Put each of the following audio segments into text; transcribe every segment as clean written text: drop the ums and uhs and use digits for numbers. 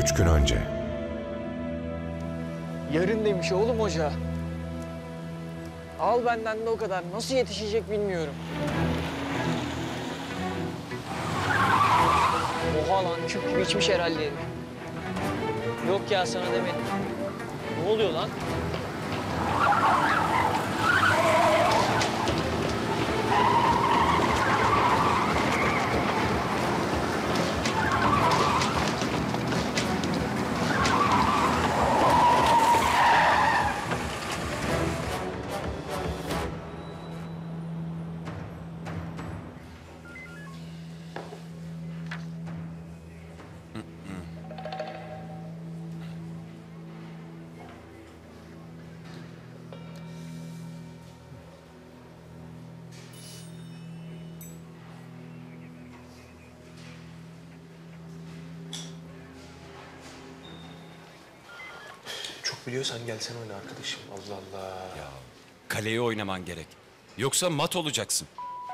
3 gün önce. Yarın demiş oğlum hoca. Al benden de o kadar. Nasıl yetişecek bilmiyorum. Oha lan, küp gibi içmiş herhalde herif. Yok ya, sana demedim. Ne oluyor lan? Çok biliyorsan gel sen oyna arkadaşım. Allah Allah. Ya kaleye oynaman gerek. Yoksa mat olacaksın.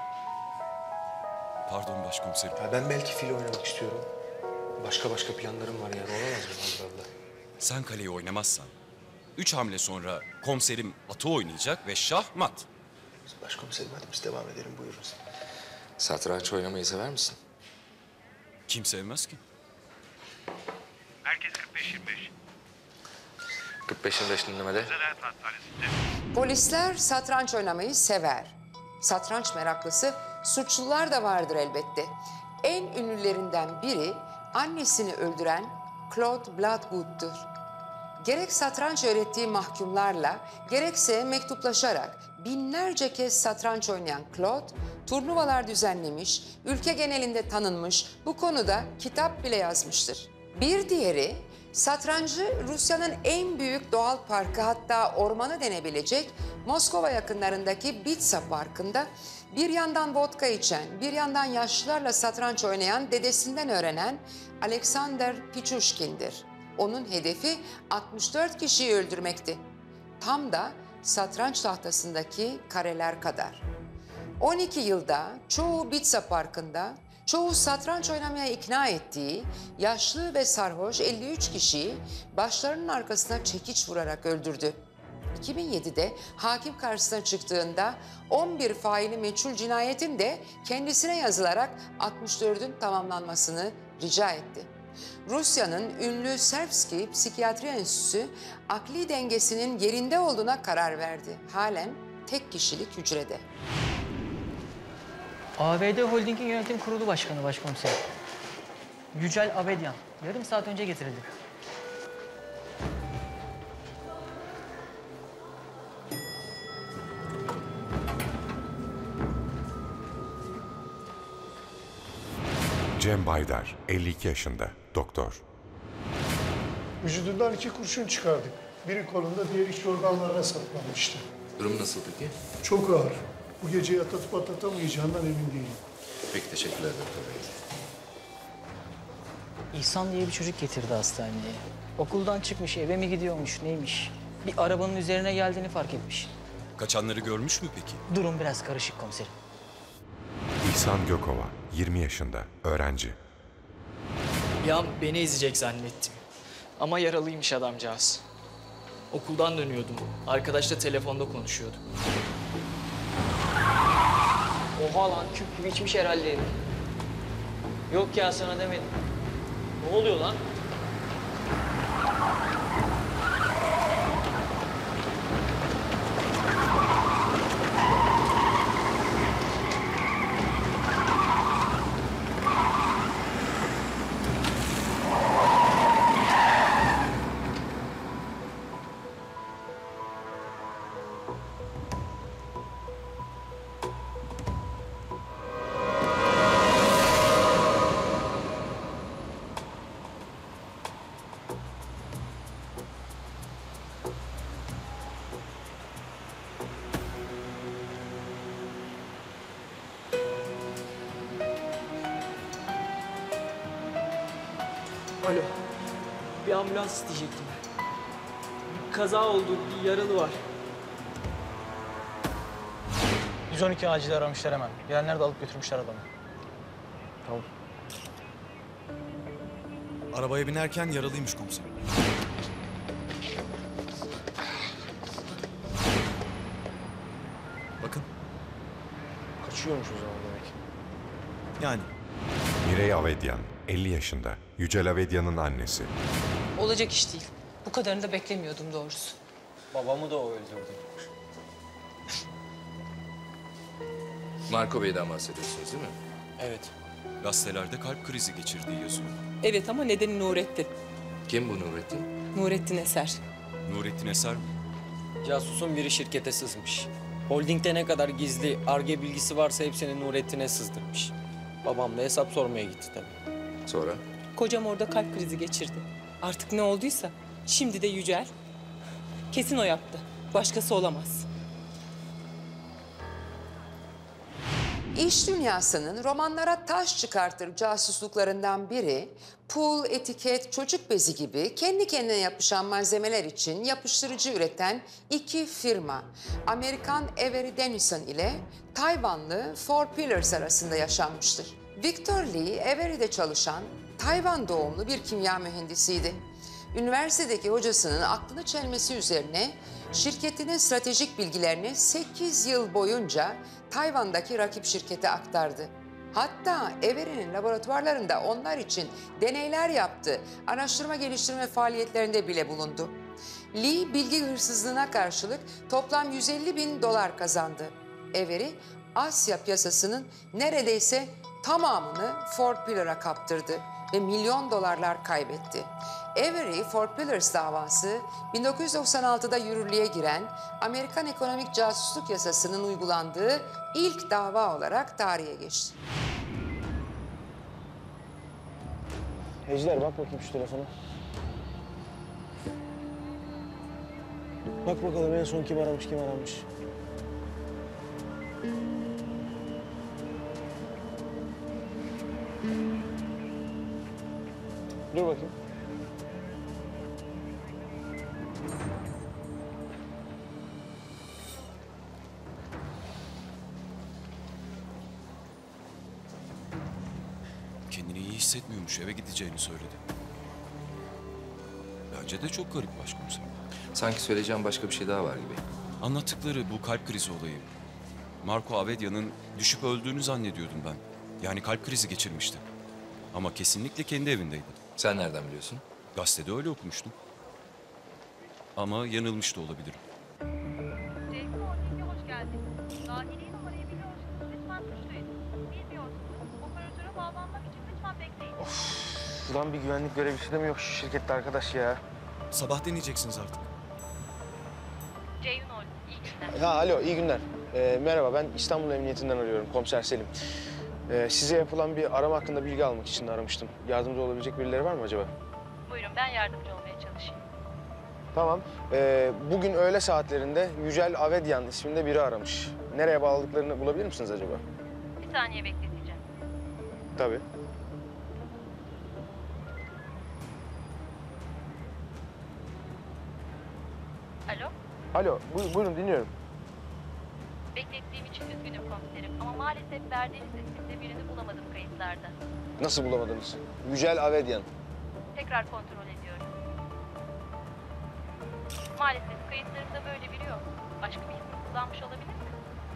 Pardon başkomiserim. Ya ben belki fil oynamak istiyorum. Başka planlarım var yani. Olamaz mı? Allah Allah. Sen kaleyi oynamazsan 3 hamle sonra komiserim atı oynayacak ve şah mat. Başkomiserim hadi biz devam edelim buyurun. Satranç oynamayı sever misin? Kim sevmez ki? Herkes 45-25. 45-25 dinlemede. Zanaat Hastanesi'nde. Polisler satranç oynamayı sever. Satranç meraklısı suçlular da vardır elbette. En ünlülerinden biri annesini öldüren Claude Bloodgood'dur. Gerek satranç öğrettiği mahkumlarla, gerekse mektuplaşarak binlerce kez satranç oynayan Claude, turnuvalar düzenlemiş, ülke genelinde tanınmış, bu konuda kitap bile yazmıştır. Bir diğeri, satrancı Rusya'nın en büyük doğal parkı, hatta ormanı denebilecek Moskova yakınlarındaki Bitsa Parkı'nda bir yandan vodka içen, bir yandan yaşlılarla satranç oynayan dedesinden öğrenen Alexander Pichushkin'dir. Onun hedefi 64 kişiyi öldürmekti. Tam da satranç tahtasındaki kareler kadar. 12 yılda çoğu Bitsa Parkı'nda, çoğu satranç oynamaya ikna ettiği yaşlı ve sarhoş 53 kişiyi başlarının arkasına çekiç vurarak öldürdü. 2007'de hakim karşısına çıktığında 11 faili meçhul cinayetin de kendisine yazılarak 64'ün tamamlanmasını rica etti. Rusya'nın ünlü Serbski Psikiyatri Enstitüsü akli dengesinin yerinde olduğuna karar verdi. Halen tek kişilik hücrede. ABD Holding'in yönetim kurulu başkanı başkomiserim. Yücel Abedyan. Yarım saat önce getirildi. Cem Baydar, 52 yaşında, doktor. Vücudundan 2 kurşun çıkardık. Biri kolunda, diğeri iç organlarına saplanmıştı. Durum nasıl peki? Çok ağır. Bu gece yatatıp atlatamayacağından emin değilim. Peki teşekkürler doktor bey. İhsan diye bir çocuk getirdi hastaneye. Okuldan çıkmış, eve mi gidiyormuş, neymiş? Bir arabanın üzerine geldiğini fark etmiş. Kaçanları görmüş mü peki? Durum biraz karışık komiserim. İhsan Gökova, 20 yaşında, öğrenci. Bir an beni ezecek zannettim. Ama yaralıymış adamcağız. Okuldan dönüyordum. Arkadaşla telefonda konuşuyorduk. Oha lan, küp gibi içmiş herhalde herif. Yok ya, sana demedim. Ne oluyor lan? Alo. Bir ambulans isteyecektim. Bir kaza oldu, bir yaralı var. 112 acil aramışlar hemen. Gelenler de alıp götürmüşler adamı. Tamam. Arabaya binerken yaralıymış komiserim. Bakın. Kaçıyormuş o zaman demek. Yani. Mirey Avedyan, 50 yaşında. Yücel Avedyan'ın annesi. Olacak iş değil. Bu kadarını da beklemiyordum doğrusu. Babamı da o öldürdü. Marco Bey'den bahsediyorsunuz değil mi? Evet. Gazetelerde kalp krizi geçirdiği yazıyor. Evet ama nedeni Nurettin. Kim bu Nurettin? Nurettin Eser. Nurettin Eser mi? Casusun biri şirkete sızmış. Holdingde ne kadar gizli Ar-Ge bilgisi varsa hepsini Nurettin'e sızdırmış. Babam da hesap sormaya gitti tabii. Sonra? Kocam orada kalp krizi geçirdi. Artık ne olduysa şimdi de Yücel. Kesin o yaptı. Başkası olamaz. İş dünyasının romanlara taş çıkartır casusluklarından biri, pul, etiket, çocuk bezi gibi kendi kendine yapışan malzemeler için yapıştırıcı üreten iki firma, Amerikan Avery Dennison ile Tayvanlı Four Pillars arasında yaşanmıştır. Victor Lee, Avery'de çalışan Tayvan doğumlu bir kimya mühendisiydi. Üniversitedeki hocasının aklını çelmesi üzerine şirketinin stratejik bilgilerini 8 yıl boyunca Tayvan'daki rakip şirkete aktardı. Hatta Avery'nin laboratuvarlarında onlar için deneyler yaptı, araştırma geliştirme faaliyetlerinde bile bulundu. Lee bilgi hırsızlığına karşılık toplam $150.000 kazandı. Avery, Asya piyasasının neredeyse tamamını Four Pillar'a kaptırdı ve milyon dolarlar kaybetti. Avery Four Pillars davası 1996'da yürürlüğe giren Amerikan ekonomik casusluk yasasının uygulandığı ilk dava olarak tarihe geçti. Ejder bak bakayım şu telefona. Bak bakalım en son kim aramış kim aramış. Dur bakayım. Kendini iyi hissetmiyormuş, eve gideceğini söyledi. Bence de çok garip başkomiserim. Sanki söyleyeceğim başka bir şey daha var gibi. Anlattıkları bu kalp krizi olayı. Marco Avedyan'ın düşüp öldüğünü zannediyordum ben. Yani kalp krizi geçirmişti. Ama kesinlikle kendi evindeydi. Sen nereden biliyorsun? Gazetede öyle okumuştum. Ama yanılmış da olabilirim. Cenk Holding'e hoş geldiniz. Dahili numarayı biliyorsunuz. Lütfen tuşlayın. Bilmiyorsunuz. Operatöre bağlanmak için lütfen bekleyin. Ulan bir güvenlik görevlisi de mi yok şu şirkette arkadaş ya? Sabah deneyeceksiniz artık. Ceyhun Holding, iyi günler. Ha alo iyi günler. Merhaba ben İstanbul Emniyetinden arıyorum komiser Selim. Size yapılan bir arama hakkında bilgi almak için aramıştım. Yardımcı olabilecek birileri var mı acaba? Buyurun ben yardımcı olmaya çalışayım. Tamam. Bugün öğle saatlerinde Yücel Avedyan isminde biri aramış. Nereye bağladıklarını bulabilir misiniz acaba? Bir saniye bekleteceğim. Tabii. Alo? Alo buyurun dinliyorum. Beklettiğim için üzgünüm komiserim ama maalesef verdiğiniz isimde birini bulamadım kayıtlarda. Nasıl bulamadınız? Yücel Avedyan. Tekrar kontrol ediyorum. Maalesef kayıtlarımda böyle biri yok. Başka bir isim kullanmış olabilir mi?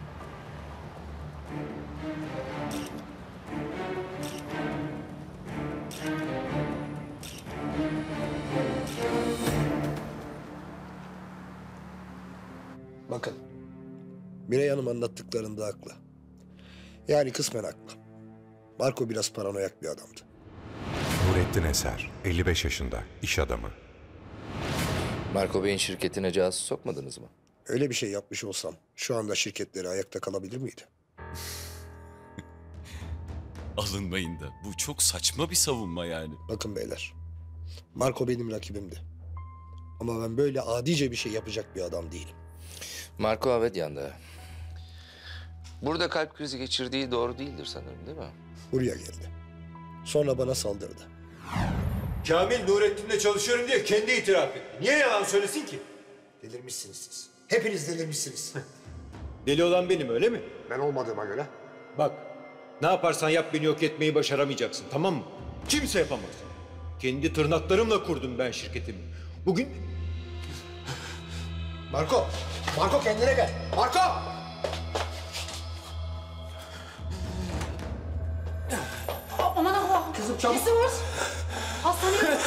Bakın, Mirey Hanım anlattıklarında haklı. Yani kısmen haklı. Marco biraz paranoyak bir adamdı. Nurettin Eser, 55 yaşında, iş adamı. Marco Bey'in şirketine casus sokmadınız mı? Öyle bir şey yapmış olsam şu anda şirketleri ayakta kalabilir miydi? Alınmayın da. Bu çok saçma bir savunma yani. Bakın beyler, Marco benim rakibimdi. Ama ben böyle adice bir şey yapacak bir adam değilim. Marco Avedyan da. Burada kalp krizi geçirdiği doğru değildir sanırım değil mi? Buraya geldi. Sonra bana saldırdı. Kamil Nurettin'le çalışıyorum diye kendi itiraf etti. Niye yalan söylesin ki? Delirmişsiniz siz. Hepiniz delirmişsiniz. Deli olan benim öyle mi? Ben olmadığıma göre. Bak ne yaparsan yap beni yok etmeyi başaramayacaksın tamam mı? Kimse yapamaz. Kendi tırnaklarımla kurdum ben şirketimi. Bugün... Marco! Marco kendine gel! Marco! Aman Allah'ım. Kızım çabuk. Nesi var? Hastaneye...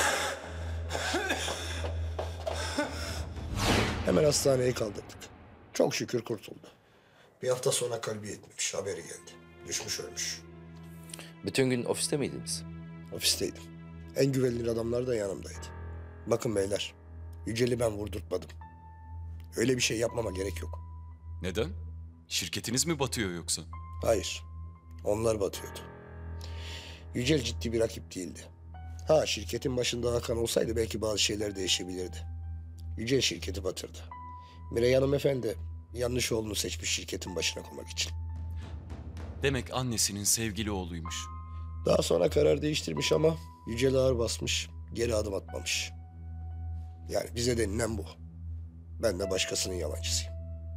Hemen hastaneye kaldırdık. Çok şükür kurtuldu. Bir hafta sonra kalbi yetmemiş, haberi geldi. Düşmüş ölmüş. Bütün gün ofiste miydiniz? Ofisteydim. En güvenilir adamlar da yanımdaydı. Bakın beyler, Yücel'i ben vurdurtmadım. Öyle bir şey yapmama gerek yok. Neden? Şirketiniz mi batıyor yoksa? Hayır, onlar batıyordu. Yücel ciddi bir rakip değildi. Ha, şirketin başında Hakan olsaydı belki bazı şeyler değişebilirdi. Yücel şirketi batırdı. Miray hanımefendi yanlış oğlunu seçmiş şirketin başına koymak için. Demek annesinin sevgili oğluymuş. Daha sonra karar değiştirmiş ama Yücel ağır basmış, geri adım atmamış. Yani bize denilen bu. Ben de başkasının yalancısıyım.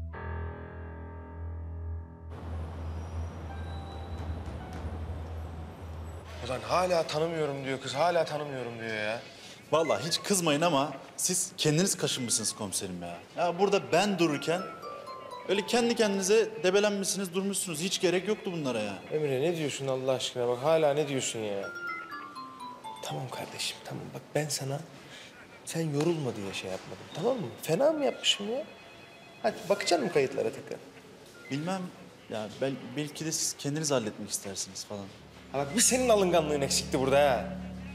Ulan hala tanımıyorum diyor kız, hala tanımıyorum diyor ya. Vallahi hiç kızmayın ama siz kendiniz kaşınmışsınız komiserim ya. Ya burada ben dururken öyle kendi kendinize debelenmişsiniz, durmuşsunuz. Hiç gerek yoktu bunlara ya. Emre ne diyorsun Allah aşkına, bak hala ne diyorsun ya? Tamam kardeşim, tamam bak ben sana sen yorulma diye şey yapmadım, tamam mı? Fena mı yapmışım ya? Hadi bakacaksın mı kayıtlara tekrar? Bilmem ya, belki de siz kendiniz halletmek istersiniz falan. Ha bak bir senin alınganlığın eksikti burada ha.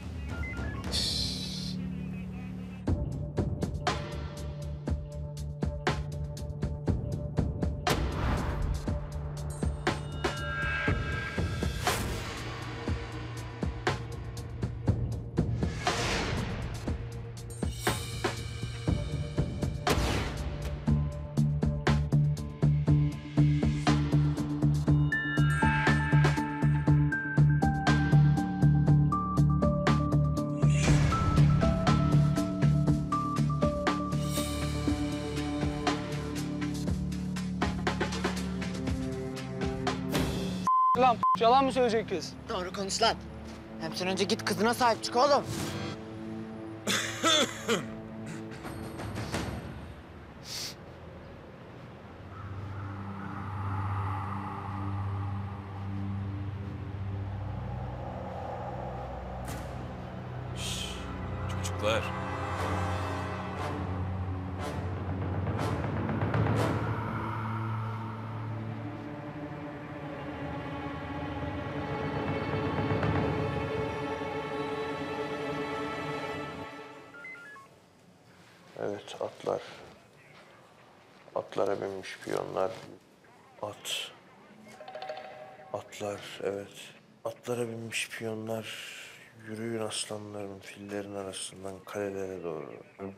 Lan yalan mı söyleyecek kız? Doğru konuş lan. Hem sen önce git kızına sahip çık oğlum. Çocuklar. Evet, atlar. Atlara binmiş piyonlar. Atlar, evet. Atlara binmiş piyonlar. Yürüyün aslanlarım fillerin arasından kalelere doğru.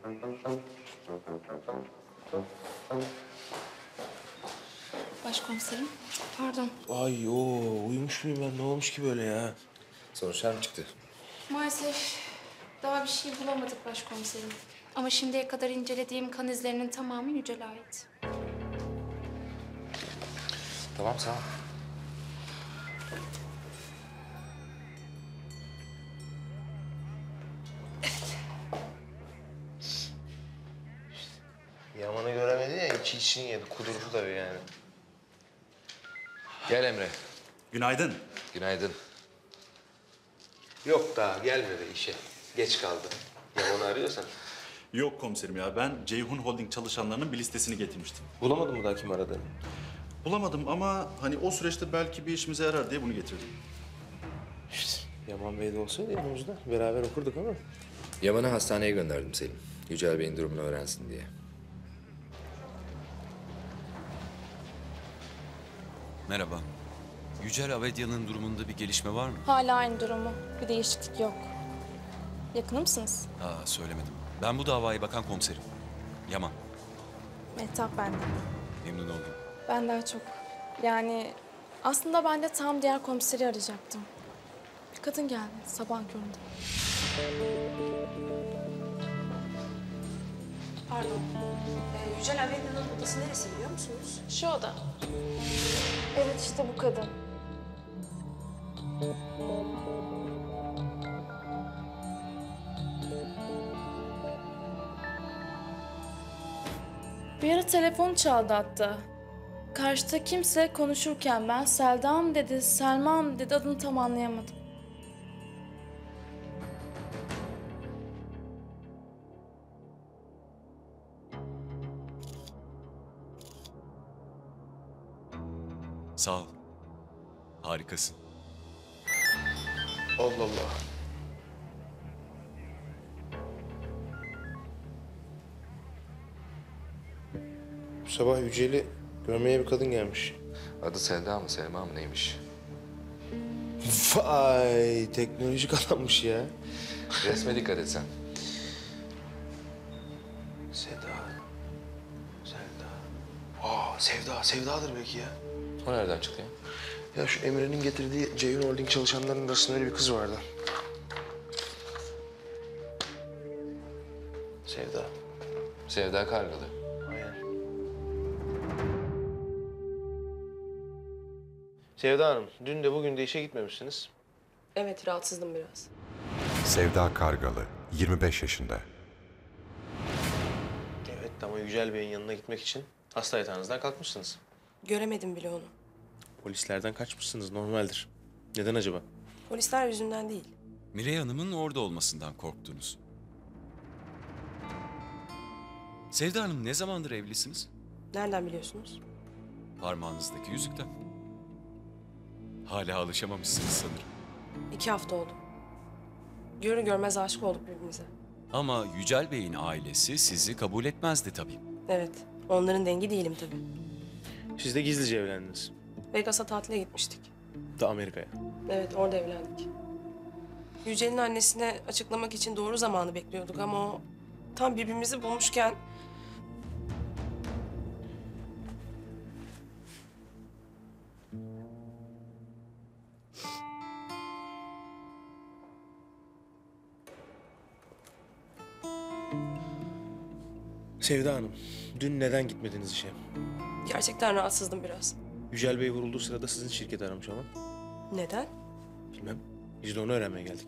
Başkomiserim, pardon. Ay uyumuş muyum ben? Ne olmuş ki böyle ya? Sonuçlar mı çıktı? Maalesef daha bir şey bulamadık başkomiserim. Ama şimdiye kadar incelediğim kan izlerinin tamamı Yücel'e ait. Tamam, sağ ol. Yaman'ı göremedi ya, içini yedi. Kudurdu tabii yani. Gel Emre. Günaydın. Günaydın. Yok daha gelmedi işe. Geç kaldı. Yaman'ı arıyorsan. Yok komiserim ya, ben Ceyhun Holding çalışanlarının bir listesini getirmiştim. Bulamadın mı daha kim aradığını? Bulamadım ama hani o süreçte belki bir işimize yarar diye bunu getirdim. Yaman Bey de olsaydı yanımızda. Beraber okurduk ama. Yaman'ı hastaneye gönderdim Selim. Yücel Bey'in durumunu öğrensin diye. Merhaba. Yücel Avedya'nın durumunda bir gelişme var mı? Hala aynı durumu. Bir değişiklik yok. Yakını mısınız? Söylemedim. Ben bu davaya bakan komiserim. Yaman. Mehtap bende. Memnun oldum. Ben daha çok. Yani aslında ben de tam diğer komiseri arayacaktım. Bir kadın geldi sabah köründe. Pardon. Yücel Avedya'nın odası neresi biliyor musunuz? Şu oda. Evet işte bu kadın. Bir ara telefon çaldı hatta. Karşıda kimse konuşurken ben Selda mı dedi, Selma mı dedi adını tam anlayamadım. Sağ ol. Harikasın. Allah Allah. Bu sabah Yücel'i görmeye bir kadın gelmiş. Adı Selda mı, Selma mı neymiş? Vay, teknolojik adammış ya. Resme dikkat et sen. Sevda'dır belki ya. O nereden çıktı ya? Ya şu Emre'nin getirdiği Ceyhun Holding çalışanlarının arasında öyle bir kız vardı. Sevda. Sevda Kargalı. Aynen. Sevda Hanım, dün de bugün de işe gitmemişsiniz. Evet, rahatsızdım biraz. Sevda Kargalı, 25 yaşında. Evet ama Yücel Bey'in yanına gitmek için hasta yatağınızdan kalkmışsınız. Göremedim bile onu. Polislerden kaçmışsınız, normaldir. Neden acaba? Polisler yüzünden değil. Mirey Hanım'ın orada olmasından korktunuz. Sevda Hanım, ne zamandır evlisiniz? Nereden biliyorsunuz? Parmağınızdaki yüzükten. Hala alışamamışsınız sanırım. 2 hafta oldu. Görür görmez aşık olduk birbirimize. Ama Yücel Bey'in ailesi sizi kabul etmezdi tabii. Evet, onların dengi değilim tabii. Siz de gizlice evlendiniz. Vegas'a tatile gitmiştik. Da Amerika'ya. Evet, orada evlendik. Yücel'in annesine açıklamak için doğru zamanı bekliyorduk ama o tam birbirimizi bulmuşken... Sevda Hanım, dün neden gitmediniz işe? Gerçekten rahatsızdım biraz. Yücel Bey vurulduğu sırada sizin şirketi aramış ama. Neden? Bilmem. Biz de onu öğrenmeye geldik.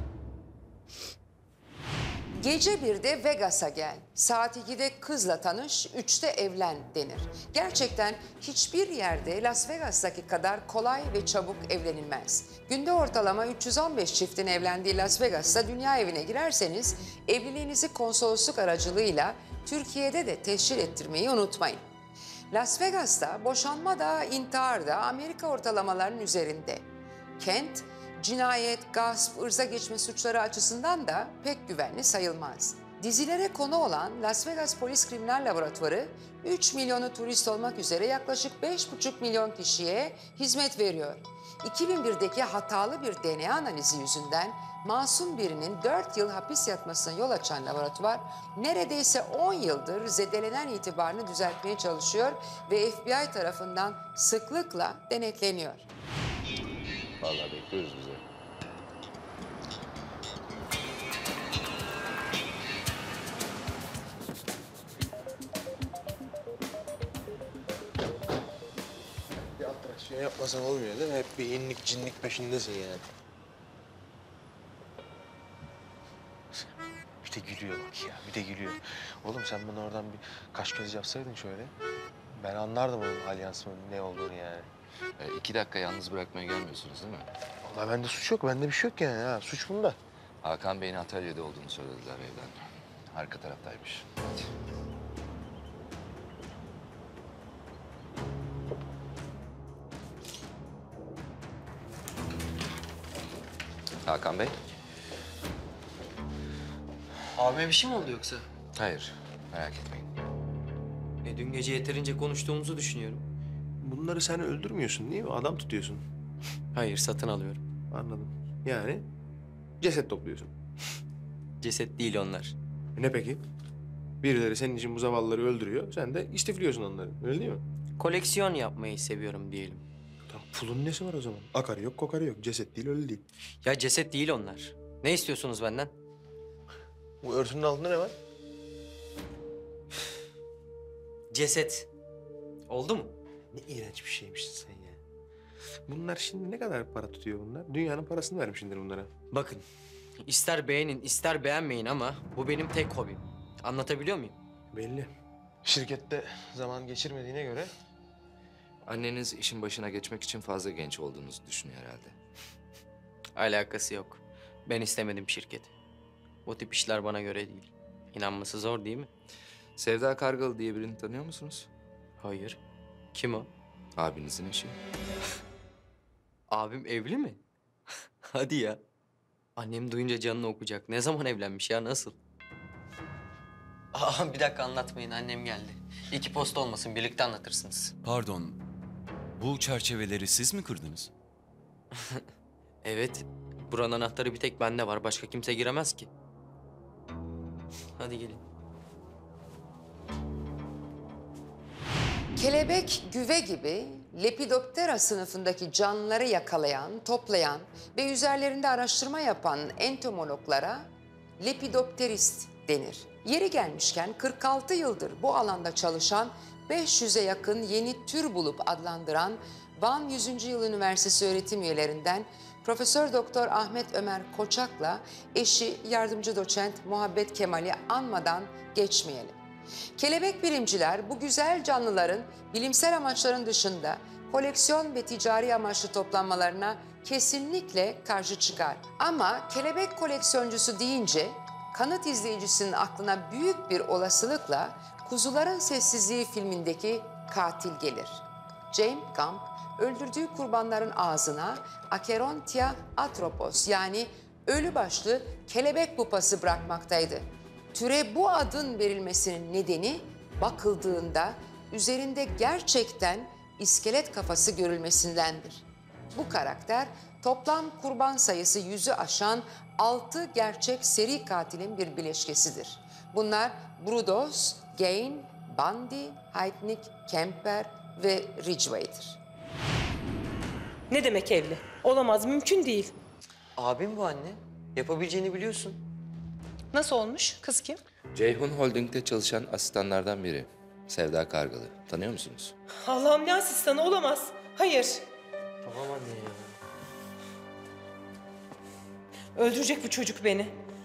Gece 1'de Vegas'a gel. Saat 2'de kızla tanış, 3'te evlen denir. Gerçekten hiçbir yerde Las Vegas'taki kadar kolay ve çabuk evlenilmez. Günde ortalama 315 çiftin evlendiği Las Vegas'ta dünya evine girerseniz evliliğinizi konsolosluk aracılığıyla Türkiye'de de teşhir ettirmeyi unutmayın. Las Vegas'ta boşanma da intihar da Amerika ortalamalarının üzerinde. Kent, cinayet, gasp, ırza geçme suçları açısından da pek güvenli sayılmaz. Dizilere konu olan Las Vegas Polis Kriminal Laboratuvarı 3 milyonu turist olmak üzere yaklaşık 5,5 milyon kişiye hizmet veriyor. 2001'deki hatalı bir DNA analizi yüzünden masum birinin 4 yıl hapis yatmasına yol açan laboratuvar neredeyse 10 yıldır zedelenen itibarını düzeltmeye çalışıyor ve FBI tarafından sıklıkla denetleniyor. Vallahi bekliyoruz bizi. Bir atraksiyon yapmasan olmuyor değil mi? Hep bir inlik cinlik peşindesin yani. Bir de gülüyor bak ya, bir de gülüyor. Oğlum sen bana oradan bir kaş göz yapsaydın şöyle. Ben anlardım onun alyansın ne olduğunu yani. 2 dakika yalnız bırakmaya gelmiyorsunuz değil mi? Vallahi bende suç yok, bende bir şey yok yani ha. Suç bunda. Hakan Bey'in atölyede olduğunu söylediler evden. Arka taraftaymış. Hadi. Hakan Bey? Abime bir şey mi oldu yoksa? Hayır, merak etmeyin. Dün gece yeterince konuştuğumuzu düşünüyorum. Bunları sen öldürmüyorsun değil mi? Adam tutuyorsun. Hayır, satın alıyorum. Anladım. Yani ceset topluyorsun. Ceset değil onlar. Ne peki? Birileri senin için bu zavallıları öldürüyor, sen de istifliyorsun onları. Öyle değil mi? Koleksiyon yapmayı seviyorum diyelim. Tamam, pulun nesi var o zaman? Akarı yok, kokarı yok. Ceset değil, ölü değil. Ya ceset değil onlar. Ne istiyorsunuz benden? Bu örtünün altında ne var? Ceset. Oldu mu? Ne iğrenç bir şeymişsin sen ya. Bunlar şimdi ne kadar para tutuyor bunlar? Dünyanın parasını vermişsindir bunlara. Bakın, ister beğenin, ister beğenmeyin ama bu benim tek hobim. Anlatabiliyor muyum? Belli. Şirkette zaman geçirmediğine göre... Anneniz işin başına geçmek için fazla genç olduğunuzu düşünüyor herhalde. Alakası yok. Ben istemedim şirketi. Bu tip işler bana göre değil. İnanması zor değil mi? Sevda Kargalı diye birini tanıyor musunuz? Hayır. Kim o? Abinizin eşi. Abim evli mi? Hadi ya. Annem duyunca canını okuyacak. Ne zaman evlenmiş ya, nasıl? Aa, bir dakika anlatmayın, annem geldi. İki posta olmasın, birlikte anlatırsınız. Pardon, bu çerçeveleri siz mi kırdınız? Evet, buranın anahtarı bir tek bende var. Başka kimse giremez ki. Hadi gelin. Kelebek, güve gibi Lepidoptera sınıfındaki canlıları yakalayan, toplayan ve üzerlerinde araştırma yapan entomologlara lepidopterist denir. Yeri gelmişken 46 yıldır bu alanda çalışan 500'e yakın yeni tür bulup adlandıran Van 100. Yıl Üniversitesi öğretim üyelerinden Profesör Doktor Ahmet Ömer Koçak'la eşi yardımcı doçent Muhabbet Kemal'i anmadan geçmeyelim. Kelebek bilimciler bu güzel canlıların bilimsel amaçların dışında koleksiyon ve ticari amaçlı toplanmalarına kesinlikle karşı çıkar. Ama kelebek koleksiyoncusu deyince kanıt izleyicisinin aklına büyük bir olasılıkla Kuzuların Sessizliği filmindeki katil gelir. James Gump öldürdüğü kurbanların ağzına Acherontia atropos yani ölü başlı kelebek pupası bırakmaktaydı. Türe bu adın verilmesinin nedeni bakıldığında üzerinde gerçekten iskelet kafası görülmesindendir. Bu karakter toplam kurban sayısı 100'ü aşan 6 gerçek seri katilin bir bileşkesidir. Bunlar Brudos, Gain, Bundy, Heidnik, Kemper ve Ridgway'dir. Ne demek evli? Olamaz, mümkün değil. Abim bu anne. Yapabileceğini biliyorsun. Nasıl olmuş? Kız kim? Ceyhun Holding'de çalışan asistanlardan biri. Sevda Kargalı. Tanıyor musunuz? Allah'ım, ne asistanı, olamaz. Hayır. Tamam anne ya. Öldürecek bu çocuk beni.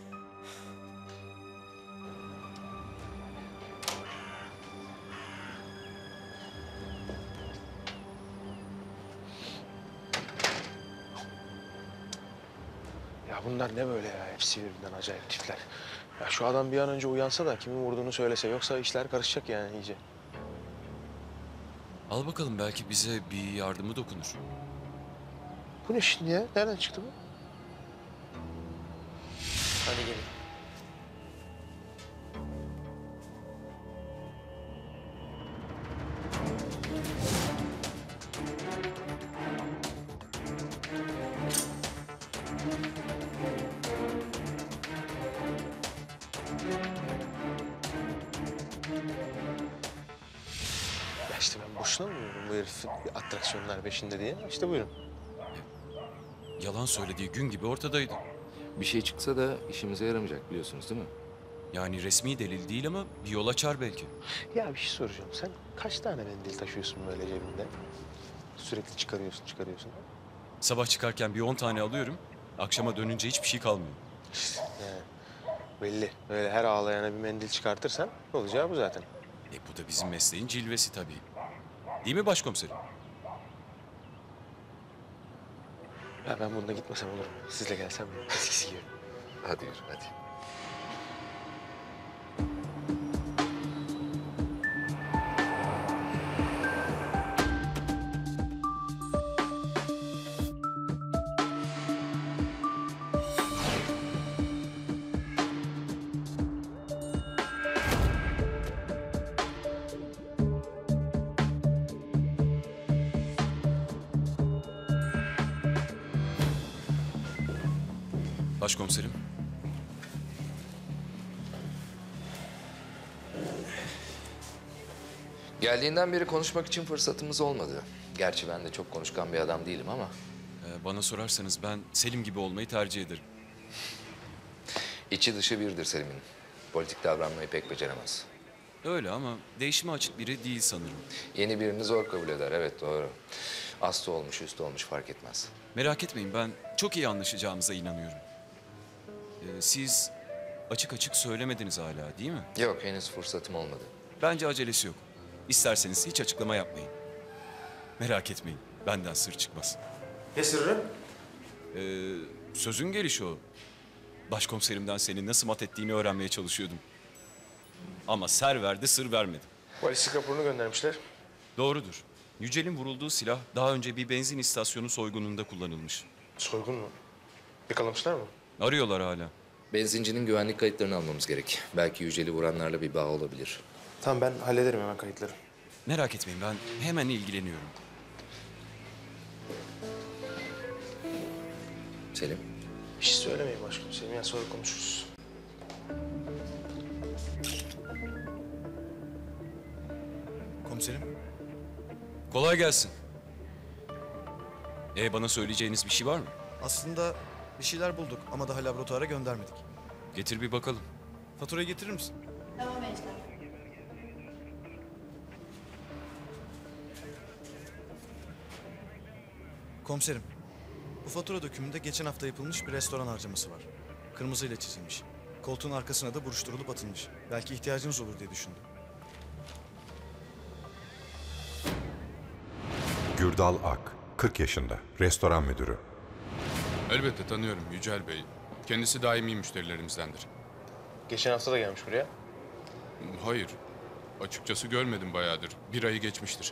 Ya bunlar ne böyle ya? Hepsi birbirinden acayip tipler. Ya şu adam bir an önce uyansa da kimin vurduğunu söylese. Yoksa işler karışacak yani iyice. Al bakalım, belki bize bir yardımı dokunur. Bu ne şimdi ya? Nereden çıktı bu? Hadi gelin. Ya işte ben boşuna mı diyorum bu herif atraksiyonlar peşinde diye? İşte buyurun. Yalan söylediği gün gibi ortadaydı. Bir şey çıksa da işimize yaramayacak biliyorsunuz değil mi? Yani resmi delil değil ama bir yol açar belki. Ya bir şey soracağım. Sen kaç tane mendil taşıyorsun böyle cebinde? Sürekli çıkarıyorsun. Sabah çıkarken bir 10 tane alıyorum. Akşama dönünce hiçbir şey kalmıyor. Yani belli. Böyle her ağlayana bir mendil çıkartırsan olacağı bu zaten. Bu da bizim mesleğin cilvesi tabii. Değil mi başkomiserim? Ya ben bununla gitmesem olur mu? Sizle gelsem mi? Eskisi gibi. Hadi yürü hadi. Başkomiserim. Geldiğinden beri konuşmak için fırsatımız olmadı. Gerçi ben de çok konuşkan bir adam değilim ama. Bana sorarsanız ben Selim gibi olmayı tercih ederim. İçi dışı birdir Selim'in. Politik davranmayı pek beceremez. Öyle ama değişime açık biri değil sanırım. Yeni birini zor kabul eder, evet doğru. Astı olmuş, üstü olmuş fark etmez. Merak etmeyin, ben çok iyi anlaşacağımıza inanıyorum. Siz açık açık söylemediniz hala değil mi? Yok, henüz fırsatım olmadı. Bence acelesi yok. İsterseniz hiç açıklama yapmayın. Merak etmeyin, benden sır çıkmaz. Ne sırrı? Sözün gelişi o. Başkomiserimden seni nasıl mat ettiğini öğrenmeye çalışıyordum. Ama ser verdi, sır vermedi. Balistik raporunu göndermişler. Doğrudur. Yücel'in vurulduğu silah daha önce bir benzin istasyonu soygununda kullanılmış. Soygun mu? Yakalamışlar mı? Arıyorlar hala. Benzincinin güvenlik kayıtlarını almamız gerek. Belki Yücel'i vuranlarla bir bağ olabilir. Tamam, ben hallederim hemen kayıtları. Merak etmeyin, ben hemen ilgileniyorum. Selim. Bir şey söylemeyin başkomiserim ya, sonra konuşuruz. Komiserim. Kolay gelsin. Bana söyleyeceğiniz bir şey var mı? Aslında bir şeyler bulduk ama daha laboratuvara göndermedik. Getir bir bakalım. Faturayı getirir misin? Tamam Ejder. Komiserim. Bu fatura dökümünde geçen hafta yapılmış bir restoran harcaması var. Kırmızıyla çizilmiş. Koltuğun arkasına da buruşturulup atılmış. Belki ihtiyacınız olur diye düşündüm. Gürdal Ak, 40 yaşında, restoran müdürü. Elbette tanıyorum Yücel Bey. Kendisi daimi müşterilerimizdendir. Geçen hafta da gelmiş buraya. Hayır. Açıkçası görmedim bayağıdır. Bir ayı geçmiştir.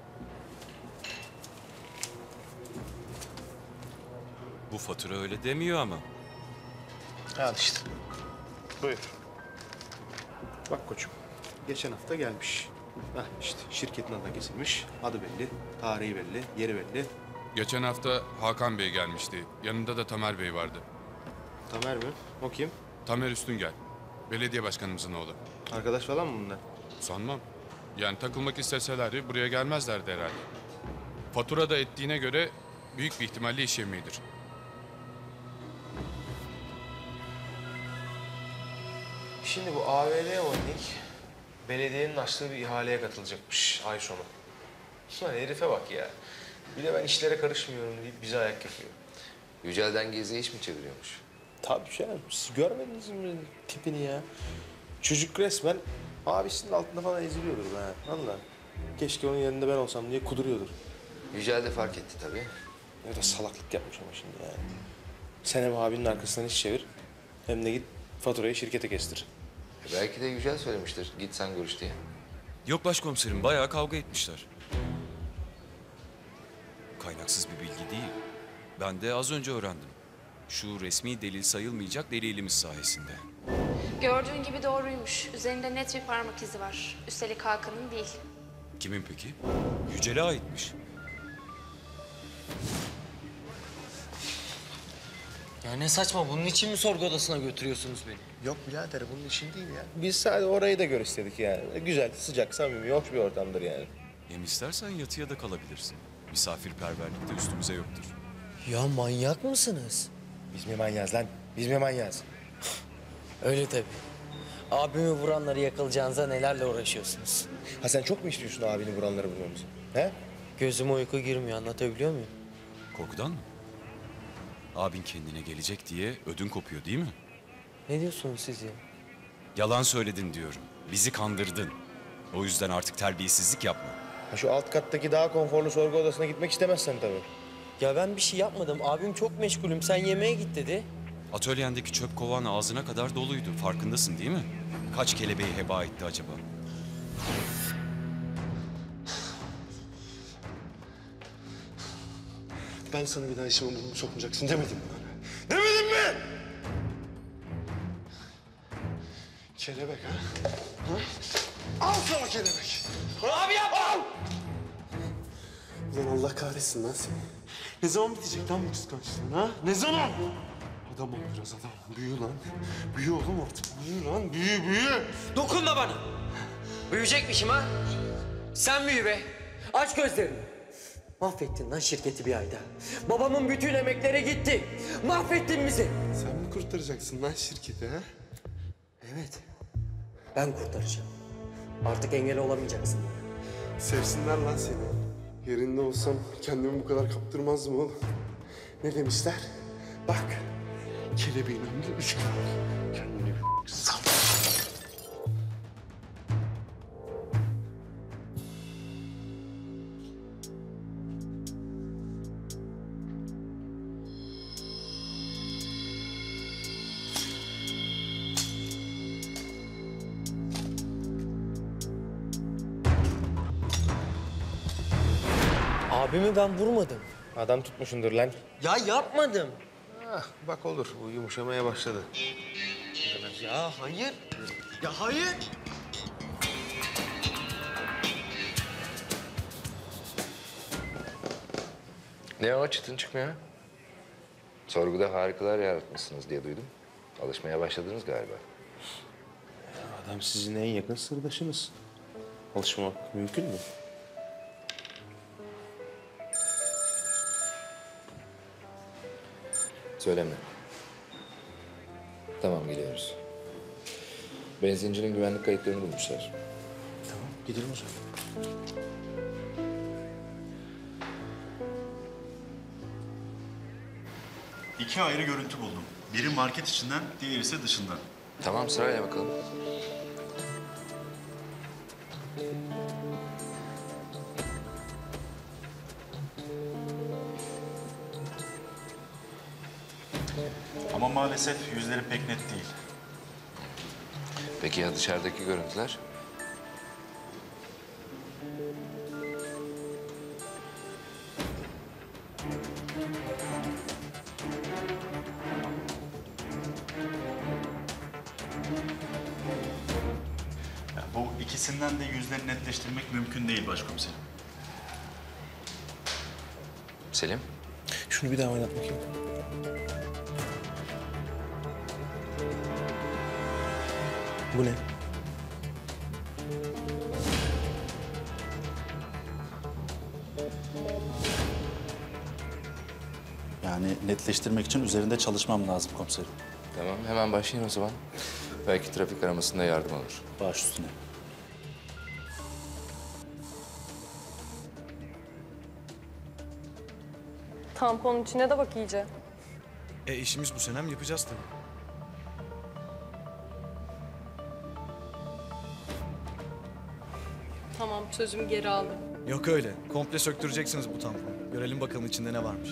Bu fatura öyle demiyor ama. Al işte. Buyur. Bak koçum, geçen hafta gelmiş. Hah işte şirketin adı kesilmiş, adı belli, tarihi belli, yeri belli. Geçen hafta Hakan Bey gelmişti. Yanında da Tamer Bey vardı. Tamer mi? O kim? Tamer Üstüngel. Belediye başkanımızın oğlu. Arkadaş falan mı bunlar? Sanmam. Yani takılmak isteselerdi buraya gelmezlerdi herhalde. Fatura da ettiğine göre büyük bir ihtimalle iş yemeğidir. Şimdi bu AVD Holding belediyenin açtığı bir ihaleye katılacakmış ay sonu. Lan herife bak ya. Bir de ben işlere karışmıyorum deyip bize ayak yapıyor. Yücel'den gizli iş mi çeviriyormuş? Tabii canım. Siz görmediniz mi tipini ya? Çocuk resmen abisinin altında falan eziliyordur be. Vallahi. Keşke onun yerinde ben olsam diye kuduruyordur. Yücel de fark etti tabii. Ne de salaklık yapmış ama şimdi yani. Sen hem abinin arkasından iş çevir hem de git faturayı şirkete kestir. Belki de Yücel söylemiştir. Git sen görüş diye. Yok başkomiserim, bayağı kavga etmişler. Kaynaksız bir bilgi değil. Ben de az önce öğrendim. Şu resmi delil sayılmayacak delilimiz sayesinde. Gördüğün gibi doğruymuş. Üzerinde net bir parmak izi var. Üstelik Hakan'ın değil. Kimin peki? Yücel'e aitmiş. Ya ne saçma, bunun için mi sorgu odasına götürüyorsunuz beni? Yok birader bunun için değil ya. Biz sadece orayı da gör istedik yani. Güzel, sıcak, samimi, hoş bir ortamdır yani. Hem istersen yatıya da kalabilirsin. Misafirperverlik de üstümüze yoktur. Ya manyak mısınız? Biz mi manyağız lan? Biz mi manyağız? Öyle tabii. Abimi vuranları yakalayacağınıza nelerle uğraşıyorsunuz? Ha sen çok mu istiyorsun abini vuranları bulmamızı? He? Gözüme uyku girmiyor, anlatabiliyor muyum? Korkudan mı? Abin kendine gelecek diye ödün kopuyor değil mi? Ne diyorsunuz siz ya? Yalan söyledin diyorum. Bizi kandırdın. O yüzden artık terbiyesizlik yapma. Ha şu alt kattaki daha konforlu sorgu odasına gitmek istemezsen tabii. Ya ben bir şey yapmadım. Abim çok meşgulüm. Sen yemeğe git dedi. Atölyendeki çöp kovan ağzına kadar doluydu. Farkındasın değil mi? Kaç kelebeği heba etti acaba? Ben sana bir daha işime burnunu sokmayacaksın demedim mi? Demedim mi? Kelebek ha? Ha? Al sana kelebek. Abi yapma! Ulan Allah kahretsin lan seni. Ne zaman bitecek lan bu kıskançlığın ha? Ne zaman? Adam ol biraz adam. Büyü lan. Büyü oğlum artık. Büyü lan. Büyü. Dokunma bana. Büyüyecekmişim ha. Sen büyü be. Aç gözlerini. Mahvettin lan şirketi bir ayda. Babamın bütün emekleri gitti. Mahvettin bizi. Sen mi kurtaracaksın lan şirketi ha? Evet. Ben kurtaracağım. Artık engel olamayacaksın. Sevsinler lan seni. Yerinde olsam kendimi bu kadar kaptırmazdım oğlum. Ne demişler? Bak, kelebeğin ömrü 3 gün. Kendini bir sal. Abimi ben vurmadım. Adam tutmuşundur lan. Ya yapmadım. Ah, bak olur. Bu yumuşamaya başladı. Ya hayır. Ya hayır. Ne o çıtın çıkmıyor? Sorguda harikalar yaratmışsınız diye duydum. Alışmaya başladınız galiba. Adam sizin en yakın sırdaşınız. Alışmak mümkün mü? Söyleme. Tamam gidiyoruz. Benzincinin güvenlik kayıtlarını bulmuşlar. Tamam gidelim o zaman. İki ayrı görüntü buldum. Biri market içinden, diğeri ise dışından. Tamam sırayla bakalım. Ama maalesef yüzleri pek net değil. Peki ya dışarıdaki görüntüler? Ya bu ikisinden de yüzleri netleştirmek mümkün değil başkomiserim. Selim? Şunu bir daha oynat bakayım. Bu ne? Yani netleştirmek için üzerinde çalışmam lazım komiserim. Tamam hemen başlayın o zaman. Belki trafik aramasında yardım olur. Baş üstüne. Tamponun içine de bak iyice. İşimiz bu Senem, yapacağız tabii. Tamam sözümü geri aldım. Yok öyle. Komple söktüreceksiniz bu tamponu. Görelim bakalım içinde ne varmış.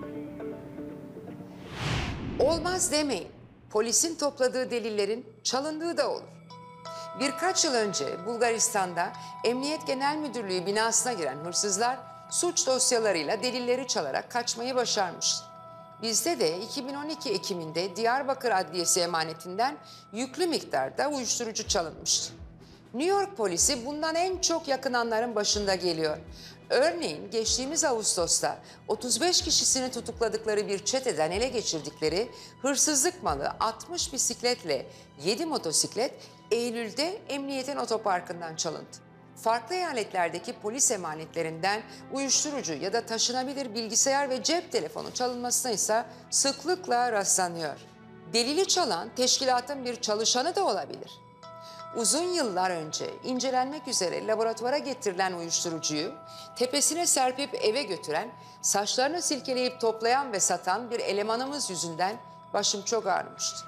Olmaz demeyin. Polisin topladığı delillerin çalındığı da olur. Birkaç yıl önce Bulgaristan'da Emniyet Genel Müdürlüğü binasına giren hırsızlar suç dosyalarıyla delilleri çalarak kaçmayı başarmıştı. Bizde de 2012 Ekim'inde Diyarbakır Adliyesi emanetinden yüklü miktarda uyuşturucu çalınmıştı. New York polisi bundan en çok yakınanların başında geliyor. Örneğin geçtiğimiz Ağustos'ta 35 kişisini tutukladıkları bir çeteden ele geçirdikleri hırsızlık malı 60 bisikletle 7 motosiklet Eylül'de emniyetin otoparkından çalındı. Farklı eyaletlerdeki polis emanetlerinden uyuşturucu ya da taşınabilir bilgisayar ve cep telefonu çalınmasına ise sıklıkla rastlanıyor. Delili çalan teşkilatın bir çalışanı da olabilir. Uzun yıllar önce incelenmek üzere laboratuvara getirilen uyuşturucuyu tepesine serpip eve götüren, saçlarını silkeleyip toplayan ve satan bir elemanımız yüzünden başım çok ağrımıştı.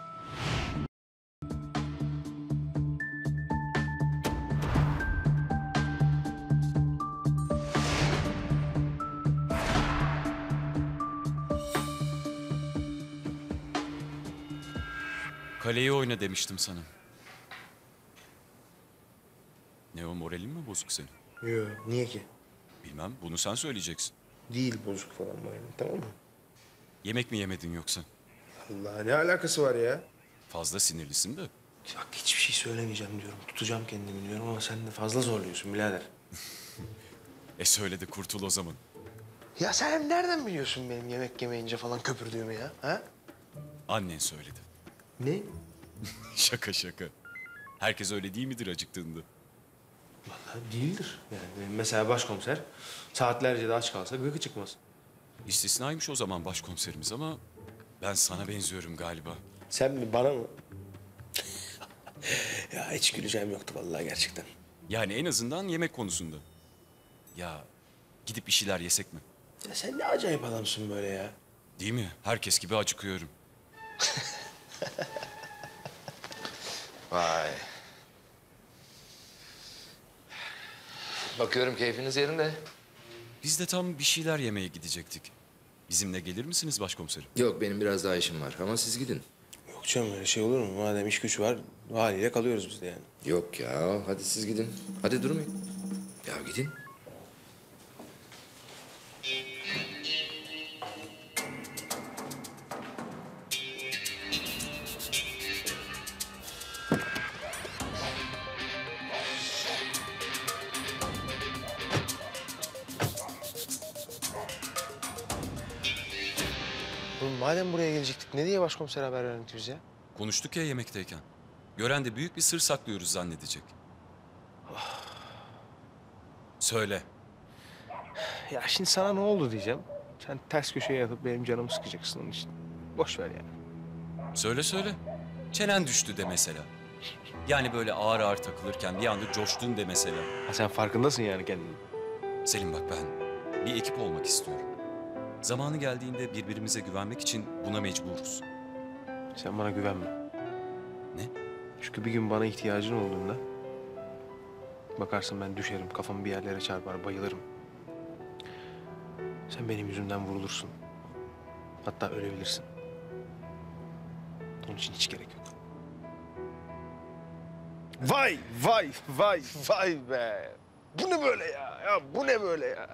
Kaleyi oyna demiştim sana. Ne o, moralin mi bozuk senin? Yok, niye ki? Bilmem, bunu sen söyleyeceksin. Değil bozuk falan moralim, tamam mı? Yemek mi yemedin yoksa? Allah ne alakası var ya? Fazla sinirlisin de. Bak hiçbir şey söylemeyeceğim diyorum. Tutacağım kendimi diyorum ama sen de fazla zorluyorsun birader. Söyle de kurtul o zaman. Ya sen nereden biliyorsun benim yemek yemeyince falan köpürdüğümü ya? Ha? Annen söyledi. Ne? Şaka şaka. Herkes öyle değil midir acıktığında? Vallahi değildir. Yani benim mesela başkomiser saatlerce de aç kalsa gıkı çıkmaz. İstisnaymış o zaman başkomiserimiz ama ben sana benziyorum galiba. Sen mi bana mı? Ya hiç güleceğim yoktu vallahi gerçekten. Yani en azından yemek konusunda. Ya gidip bir şeyler yesek mi? Ya sen ne acayip adamsın böyle ya. Değil mi? Herkes gibi acıkıyorum. Vay. Bakıyorum keyfiniz yerinde. Biz de tam bir şeyler yemeye gidecektik. Bizimle gelir misiniz başkomiserim? Yok benim biraz daha işim var ama siz gidin. Yok canım öyle şey olur mu? Madem iş güç var haliyle kalıyoruz biz de yani. Yok ya hadi siz gidin. Hadi durmayın. Ya gidin. madem buraya gelecektik ne diye başkomisere haber verdik biz ya? Konuştuk ya yemekteyken. Gören de büyük bir sır saklıyoruz zannedecek. Söyle. Ya şimdi sana ne oldu diyeceğim. Sen ters köşeye yatıp benim canımı sıkacaksın onun için. Boş ver yani. Söyle söyle. Çenen düştü de mesela. Yani böyle ağır ağır takılırken bir anda coştun de mesela. Ha, sen farkındasın yani kendini. Selim bak ben bir ekip olmak istiyorum. Zamanı geldiğinde birbirimize güvenmek için buna mecburuz. Sen bana güvenme. Ne? Çünkü bir gün bana ihtiyacın olduğunda bakarsın ben düşerim, kafamı bir yerlere çarpar, bayılırım. Sen benim yüzümden vurulursun. Hatta ölebilirsin. Onun için hiç gerek yok. Vay, vay, vay, vay be! Bu ne böyle ya? Ya bu ne böyle ya?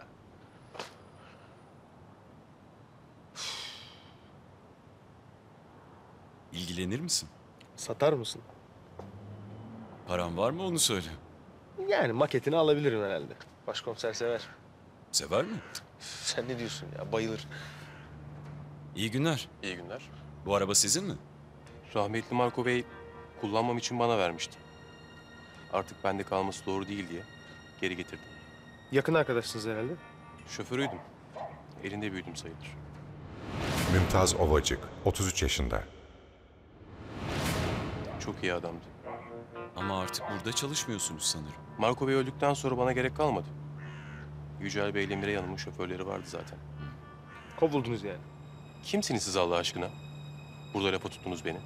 İlgilenir misin? Satar mısın? Paran var mı onu söyle. Yani maketini alabilirim herhalde. Başkomiser sever. Sever mi? Sen ne diyorsun ya? Bayılır. İyi günler. İyi günler. Bu araba sizin mi? Rahmetli Marco Bey kullanmam için bana vermişti. Artık bende kalması doğru değil diye geri getirdim. Yakın arkadaşsınız herhalde. Şoförüydüm. Elinde büyüdüm sayılır. Mümtaz Ovacık, 33 yaşında. Çok iyi adamdı. Ama artık burada çalışmıyorsunuz sanırım. Marco Bey öldükten sonra bana gerek kalmadı. Yücel Bey ile Miray Hanım'ın şoförleri vardı zaten. Kovuldunuz yani. Kimsiniz siz Allah aşkına? Burada lafa tuttunuz beni.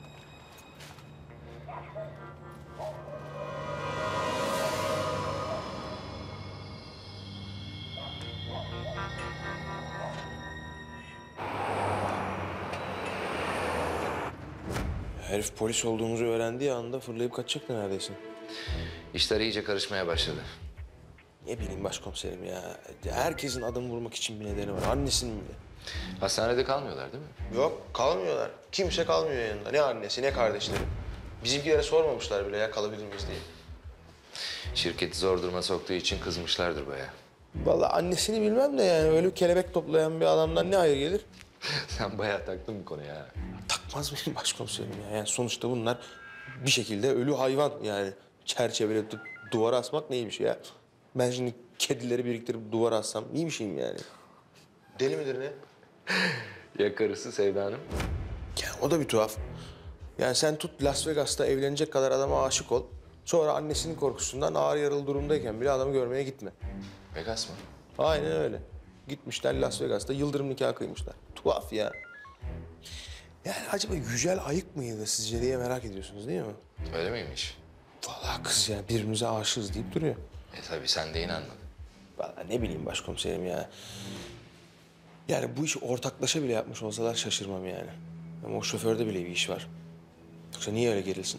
Herif polis olduğumuzu öğrendiği anda fırlayıp kaçacaktı neredeyse. İşler iyice karışmaya başladı. Ne bileyim başkomiserim ya. Herkesin adamı vurmak için bir nedeni var. Annesinin bile. Hastanede kalmıyorlar değil mi? Yok kalmıyorlar. Kimse kalmıyor yanında. Ne annesi ne kardeşleri. Bizimkilere sormamışlar bile ya kalabilir miyiz diye. Şirketi zor duruma soktuğu için kızmışlardır bayağı. Vallahi annesini bilmem de yani öyle kelebek toplayan bir adamdan ne hayır gelir? Sen bayağı taktın bu konuya ha. Takmaz mıyım başkomiserim ya? Yani sonuçta bunlar bir şekilde ölü hayvan yani. Çerçevele duvara asmak neymiş ya? Ben şimdi kedileri biriktirip duvara assam iyi bir şeyim yani. Deli midir ne? Ya karısı Sevda Hanım? Ya o da bir tuhaf. Yani sen tut Las Vegas'ta evlenecek kadar adama aşık ol. Sonra annesinin korkusundan ağır yaralı durumdayken bile adamı görmeye gitme. Vegas mı? Aynen öyle. Gitmişler Las Vegas'ta yıldırım nikahı kıymışlar. Tuhaf ya. Yani acaba Yücel ayık mıydı sizce diye merak ediyorsunuz değil mi? Öyle miymiş? Vallahi kız ya birbirimize aşığız deyip duruyor. Tabii sen de inanmadın. Vallahi ne bileyim başkomiserim ya. Yani bu işi ortaklaşa bile yapmış olsalar şaşırmam yani. Ama o şoförde bile bir iş var. Yoksa niye öyle gerilsin?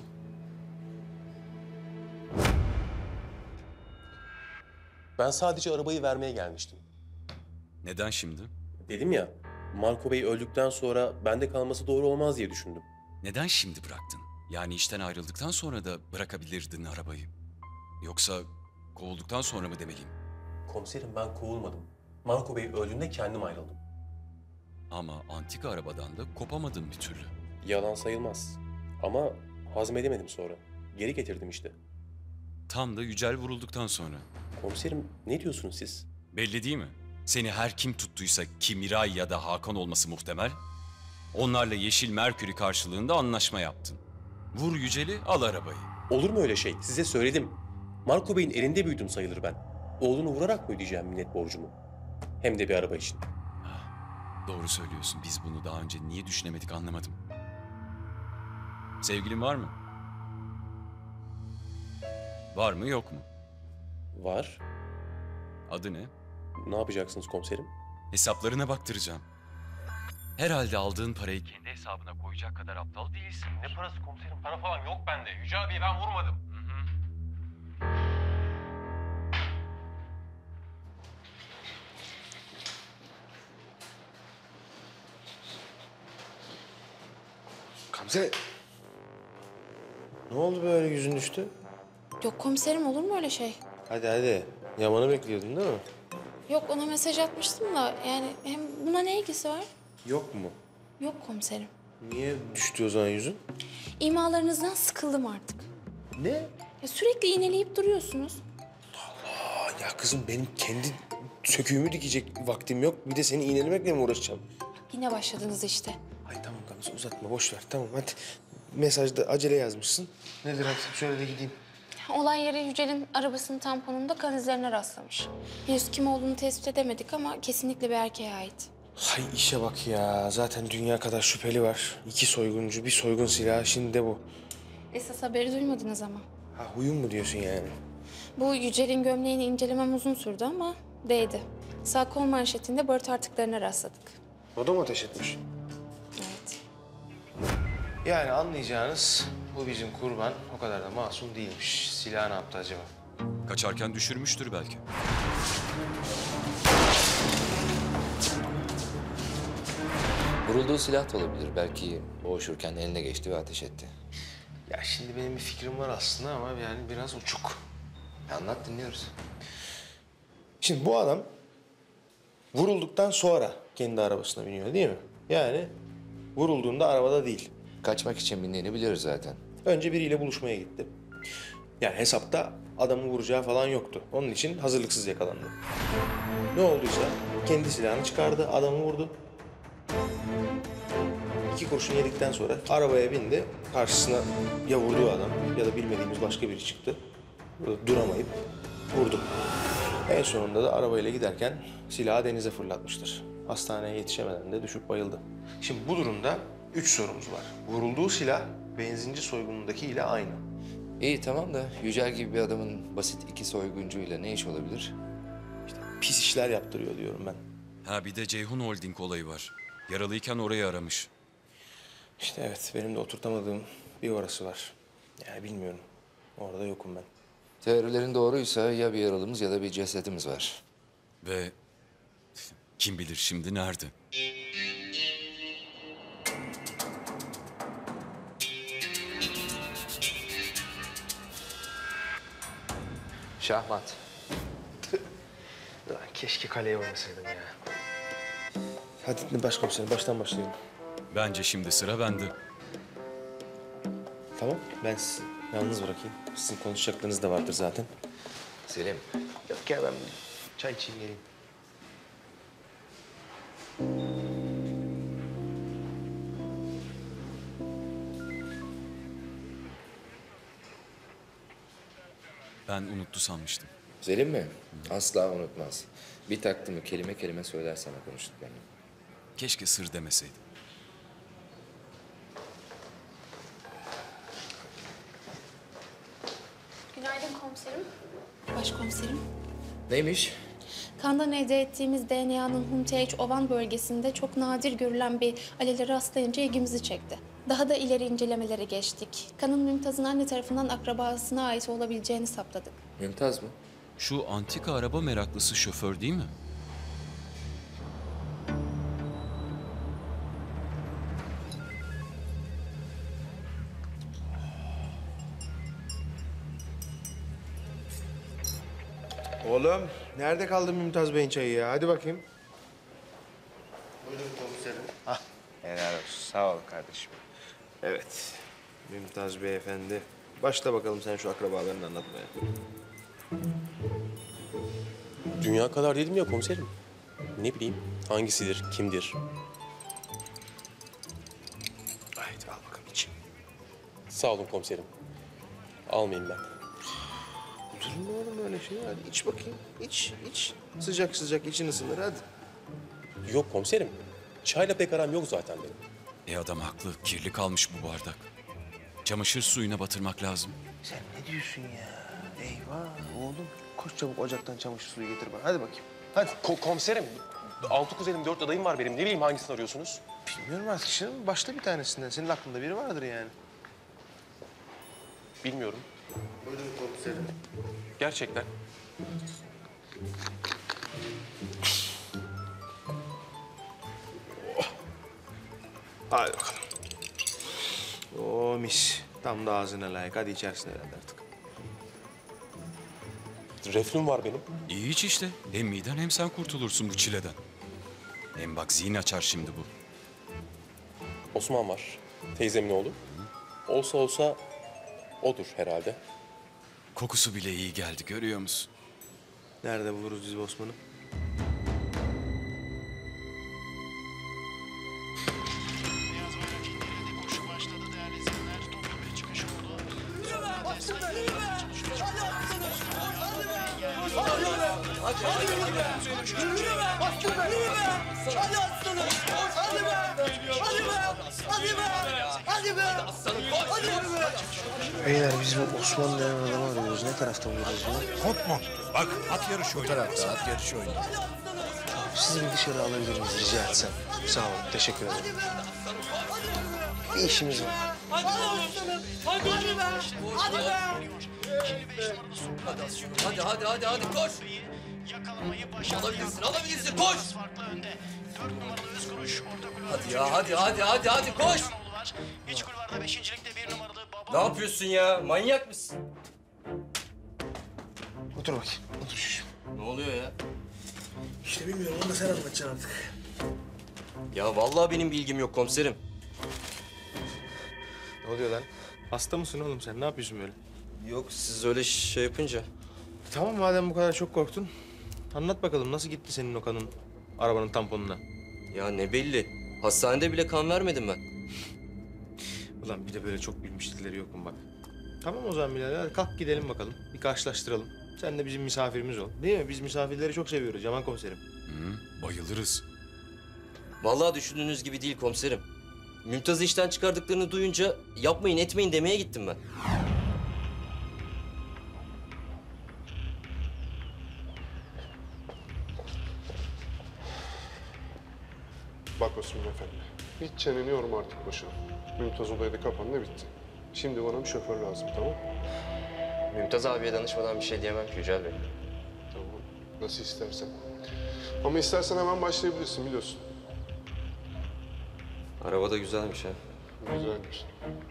Ben sadece arabayı vermeye gelmiştim. Neden şimdi? Dedim ya, Marco Bey öldükten sonra bende kalması doğru olmaz diye düşündüm. Neden şimdi bıraktın? Yani işten ayrıldıktan sonra da bırakabilirdin arabayı. Yoksa kovulduktan sonra mı demeliyim? Komiserim ben kovulmadım. Marco Bey öldüğünde kendim ayrıldım. Ama antika arabadan da kopamadın bir türlü. Yalan sayılmaz. Ama hazmedemedim sonra. Geri getirdim işte. Tam da Yücel vurulduktan sonra. Komiserim ne diyorsunuz siz? Belli değil mi? Seni her kim tuttuysa ki Miray ya da Hakan olması muhtemel. Onlarla Yeşil Merkür'ü karşılığında anlaşma yaptın. Vur Yücel'i, al arabayı. Olur mu öyle şey? Size söyledim. Marco Bey'in elinde büyüdüm sayılır ben. Oğlunu vurarak mı ödeyeceğim minnet borcumu? Hem de bir araba için. Doğru söylüyorsun. Biz bunu daha önce niye düşünemedik anlamadım. Sevgilin var mı? Var mı yok mu? Var. Adı ne? Ne yapacaksınız komiserim? Hesaplarına baktıracağım. Herhalde aldığın parayı kendi hesabına koyacak kadar aptal değilsin. Ne parası komiserim? Para falan yok bende. Yüce abiyi ben vurmadım. Gamze. Ne oldu böyle yüzün düştü? Yok komiserim, olur mu öyle şey? Hadi hadi. Yaman'ı bekliyordun değil mi? Yok, ona mesaj atmıştım da yani hem buna ne ilgisi var? Yok mu? Yok komiserim. Niye düştü o zaman yüzün? İmalarınızdan sıkıldım artık. Ne? Ya sürekli iğneleyip duruyorsunuz. Ya kızım benim kendi söküğümü dikecek vaktim yok. Bir de seni iğnelemekle mi uğraşacağım? Yine başladınız işte. Ay tamam Gamze uzatma boş ver tamam hadi. Mesajda acele yazmışsın. Nedir hadi söyle de gideyim. Olay yeri Yücel'in arabasının tamponunda kan izlerine rastlamış. Henüz kim olduğunu tespit edemedik ama kesinlikle bir erkeğe ait. Hay işe bak ya. Zaten dünya kadar şüpheli var. 2 soyguncu, bir soygun silahı, şimdi de bu. Esas haberi duymadınız ama. Ha huyum mu diyorsun yani? Bu Yücel'in gömleğini incelemem uzun sürdü ama değdi. Sağ kol manşetinde barut artıklarına rastladık. O da mı ateş etmiş? Evet. Yani anlayacağınız bu bizim kurban o kadar da masum değilmiş. Silahı ne yaptı acaba? Kaçarken düşürmüştür belki. Vurulduğu silah da olabilir. Belki boğuşurken eline geçti ve ateş etti. Ya şimdi benim bir fikrim var aslında ama yani biraz uçuk. Anlat, dinliyoruz. Şimdi bu adam vurulduktan sonra kendi arabasına biniyor değil mi? Yani vurulduğunda arabada değil. Kaçmak için bindiğini biliyoruz zaten. Önce biriyle buluşmaya gitti. Yani hesapta adamı vuracağı falan yoktu. Onun için hazırlıksız yakalandı. Ne olduysa kendi silahını çıkardı, adamı vurdu. 2 kurşun yedikten sonra arabaya bindi. Karşısına ya vurduğu adam ya da bilmediğimiz başka biri çıktı. Duramayıp vurdu. En sonunda da arabayla giderken silahı denize fırlatmıştır. Hastaneye yetişemeden de düşüp bayıldı. Şimdi bu durumda 3 sorumuz var. Vurulduğu silah benzinci soygunundaki ile aynı. İyi tamam da Yücel gibi bir adamın basit 2 soyguncuyla ne iş olabilir? Pis işler yaptırıyor diyorum ben. Ha bir de Ceyhun Holding olayı var. Yaralıyken orayı aramış. İşte evet benim de oturtamadığım bir orası var. Yani bilmiyorum. Orada yokum ben. Teorilerin doğruysa ya bir yaralımız ya da bir cesedimiz var. Ve kim bilir şimdi nerede? Şahmat. Keşke kaleye oynasaydım ya. Hadi başkomiserim baştan başlayalım. Bence şimdi sıra bende. Tamam ben sizi yalnız bırakayım. Sizin konuşacaklarınız da vardır zaten. Selim. Yok ya ben çay içeyim geleyim. Ben unuttu sanmıştım. Selim mi? Asla unutmaz. Bir taktı mı kelime kelime söyler sana konuştuklarını. Keşke sır demeseydim. Günaydın komiserim. Başkomiserim. Neymiş? Kandan elde ettiğimiz DNA'nın Humteyic Ovan bölgesinde çok nadir görülen bir alele rastlayınca ilgimizi çekti. Daha da ileri incelemelere geçtik. Kanın Mümtaz'ın anne tarafından akrabasına ait olabileceğini saptadık. Mümtaz mı? Şu antika araba meraklısı şoför değil mi? Oğlum nerede kaldı Mümtaz Bey'in çayı ya? Hadi bakayım. Buyurun komiserim. Ah helal olsun. Sağ ol kardeşim. Evet. Mümtaz Beyefendi. Başla bakalım sen şu akrabalarını anlatmaya. Dünya kadar dedim ya komiserim. Ne bileyim hangisidir, kimdir? Haydi al bakalım iç. Sağ olun komiserim. Almayayım ben. Olur mu oğlum öyle şey? Hadi iç bakayım. İç, iç. Sıcak sıcak için ısınır hadi. Yok komiserim. Çayla pek aram yok zaten benim. Adam haklı. Kirli kalmış bu bardak. Çamaşır suyuna batırmak lazım. Sen ne diyorsun ya? Eyvah oğlum. Koş çabuk ocaktan çamaşır suyu getir bana. Hadi bakayım. Hadi. Komiserim, 6 kuzenim 4 adayım var benim. Ne bileyim hangisini arıyorsunuz? Bilmiyorum artık şimdi. Başla bir tanesinden. Senin aklında biri vardır yani. Bilmiyorum. Buyurun komiserim. Gerçekten. Hadi bakalım. Oo mis. Tam da ağzına layık. Hadi içersin herhalde artık. Reflüm var benim. İyi iç işte. Hem miden hem sen kurtulursun bu çileden. Hem bak zihin açar şimdi bu. Osman var. Teyzemin oğlu. Olsa olsa odur herhalde. Kokusu bile iyi geldi, görüyor musun? Nerede buluruz biz bu Osman'ı? Beyler biz bu Osman denen adamı arıyoruz. Ne tarafta buluruz bunu? Korkma. Bak at yarışı oynuyor. Bu tarafta at yarışı oynuyor. Sizi bir dışarı alabilir miyiz rica etsem? Sağ olun, teşekkür ederim. Bir işimiz var. Hadi be! Hadi be! Hadi koş! Alabilirsin koş! Hadi koş! Ne yapıyorsun ya? Manyak mısın? Otur bakayım, otur şu. Ne oluyor ya? İşte bilmiyorum, onu da sen anlatacaksın artık. Ya vallahi benim bilgim yok komiserim. Ne oluyor lan? Hasta mısın oğlum sen? Ne yapıyorsun böyle? Yok siz öyle şey yapınca. Tamam madem bu kadar çok korktun. Anlat bakalım nasıl gitti senin o kanın arabanın tamponuna? Ya ne belli. Hastanede bile kan vermedim ben. Ulan bir de böyle çok bilmiş dilleri yokum bak. Tamam o zaman Bilal, hadi kalk gidelim bakalım. Bir karşılaştıralım. Sen de bizim misafirimiz ol. Değil mi? Biz misafirleri çok seviyoruz Yaman komiserim. Bayılırız. Vallahi düşündüğünüz gibi değil komiserim. Mümtaz'ı işten çıkardıklarını duyunca yapmayın etmeyin demeye gittim ben. Bak Osman Efendi, hiç çeneni yorma artık boşuna. Mümtaz olayı da kapandı, bitti. Şimdi bana bir şoför lazım, tamam mı? Mümtaz abiye danışmadan bir şey diyemem ki Yücel Bey. Tamam, nasıl istersen. Ama istersen hemen başlayabilirsin, biliyorsun. Araba da güzelmiş ha. Güzelmiş.